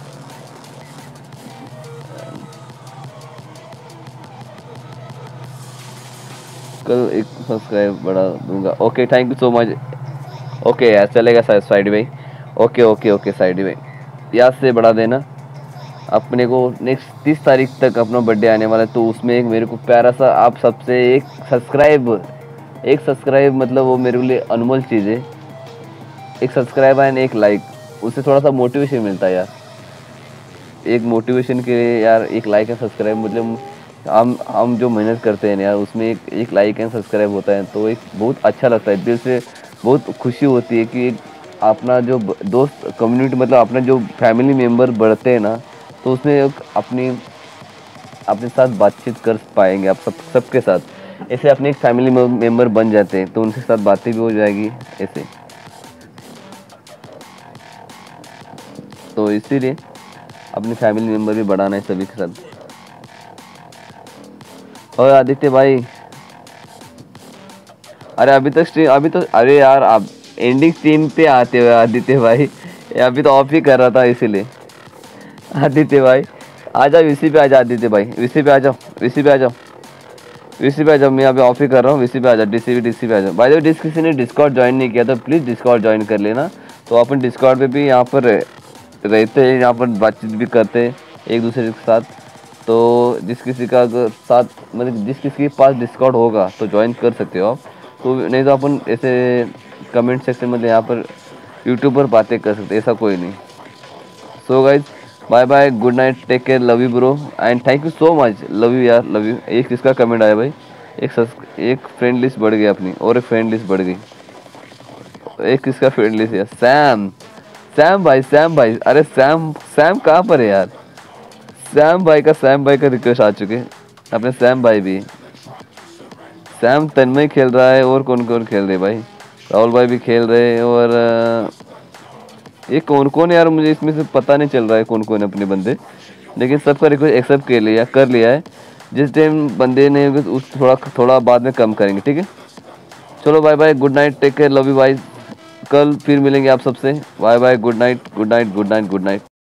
कल एक सब्सक्राइब बढ़ा दूंगा, okay thank you so much. Okay यार चलेगा साइड भाई, ओके ओके ओके साइड भाई, याद से बढ़ा देना। अपने को नेक्स्ट तीस तारीख तक अपना बर्थडे आने वाला है, तो उसमें एक मेरे को प्यारा सा आप सबसे एक सब्सक्राइब, एक सब्सक्राइब मतलब वो मेरे लिए अनमोल चीज़ है। एक सब्सक्राइब एंड एक लाइक, उससे थोड़ा सा मोटिवेशन मिलता है यार, एक मोटिवेशन के लिए यार, एक लाइक एंड सब्सक्राइब, मतलब हम हम जो मेहनत करते हैं यार, उसमें एक एक लाइक एंड सब्सक्राइब होता है, तो एक बहुत अच्छा लगता है, दिल से बहुत खुशी होती है कि अपना जो दोस्त कम्युनिटी, मतलब अपना जो फैमिली मेम्बर बढ़ते हैं ना, तो उसमें एक अपनी अपने साथ बातचीत कर पाएंगे आप सब सबके साथ, ऐसे अपने एक फैमिली मेम्बर बन जाते हैं, तो उनके साथ बातें भी हो जाएगी ऐसे, तो इसीलिए अपनी फैमिली मेम्बर भी बढ़ाना है सभी के साथ। और आदित्य भाई, अरे अभी तक स्ट्रीम, अभी तो अरे यार आप एंडिंग स्ट्रीम पे आते हुए आदित्य भाई, अभी तो ऑफ ही कर रहा था इसीलिए। आदित्य भाई आ जाओ वीसी पे, आ जाओ आदित्य भाई, वीसी पे आ जाओ, वीसी पे आ जाओ, वीसी पे आ जाओ, मैं अभी ऑफ ही कर रहा हूँ, वीसी पे आ जाओ, डीसी डीसी पे आ जाओ। भाई जिस किसी ने डिस्कॉर्ड ज्वाइन नहीं किया तो प्लीज़ डिस्कॉर्ड ज्वाइन कर लेना, तो अपन डिस्कॉर्ड पे भी यहाँ पर रहते हैं, यहाँ पर बातचीत भी करते हैं एक दूसरे के साथ, तो जिस किसी का अगर साथ मतलब जिस किसी के पास डिस्कॉर्ड होगा तो ज्वाइन कर सकते हो आप, तो नहीं तो अपन ऐसे कमेंट सेक्शन में यहाँ पर यूट्यूब पर बातें कर सकते, ऐसा कोई नहीं। So guys bye bye, good night, take care, love you bro and thank you so much, love you यार, लव यू। एक किसका कमेंट आया भाई, एक सस, एक फ्रेंड लिस्ट बढ़ गई अपनी, और एक फ्रेंड लिस्ट बढ़ गई। एक किसका फ्रेंड लिस्ट है, सैम, सैम भाई, सैम भाई, अरे सैम, सैम कहाँ पर है यार, सैम भाई का, सैम भाई का रिक्वेस्ट आ चुके हैं अपने सैम भाई भी। सैम तन्मय खेल रहा है, और कौन कौन खेल रहे भाई, राहुल भाई भी खेल रहे हैं, और ये कौन कौन यार, मुझे इसमें से पता नहीं चल रहा है कौन कौन है अपने बंदे, लेकिन सबका रिक्वेस्ट एक्सेप्ट कर लिया कर लिया है। जिस टाइम बंदे ने उस थोड़ा थोड़ा बाद में कम करेंगे, ठीक है। चलो bye bye, good night, take care, love you भाई, कल फिर मिलेंगे आप सबसे, bye bye, good night, good night, good night, good night.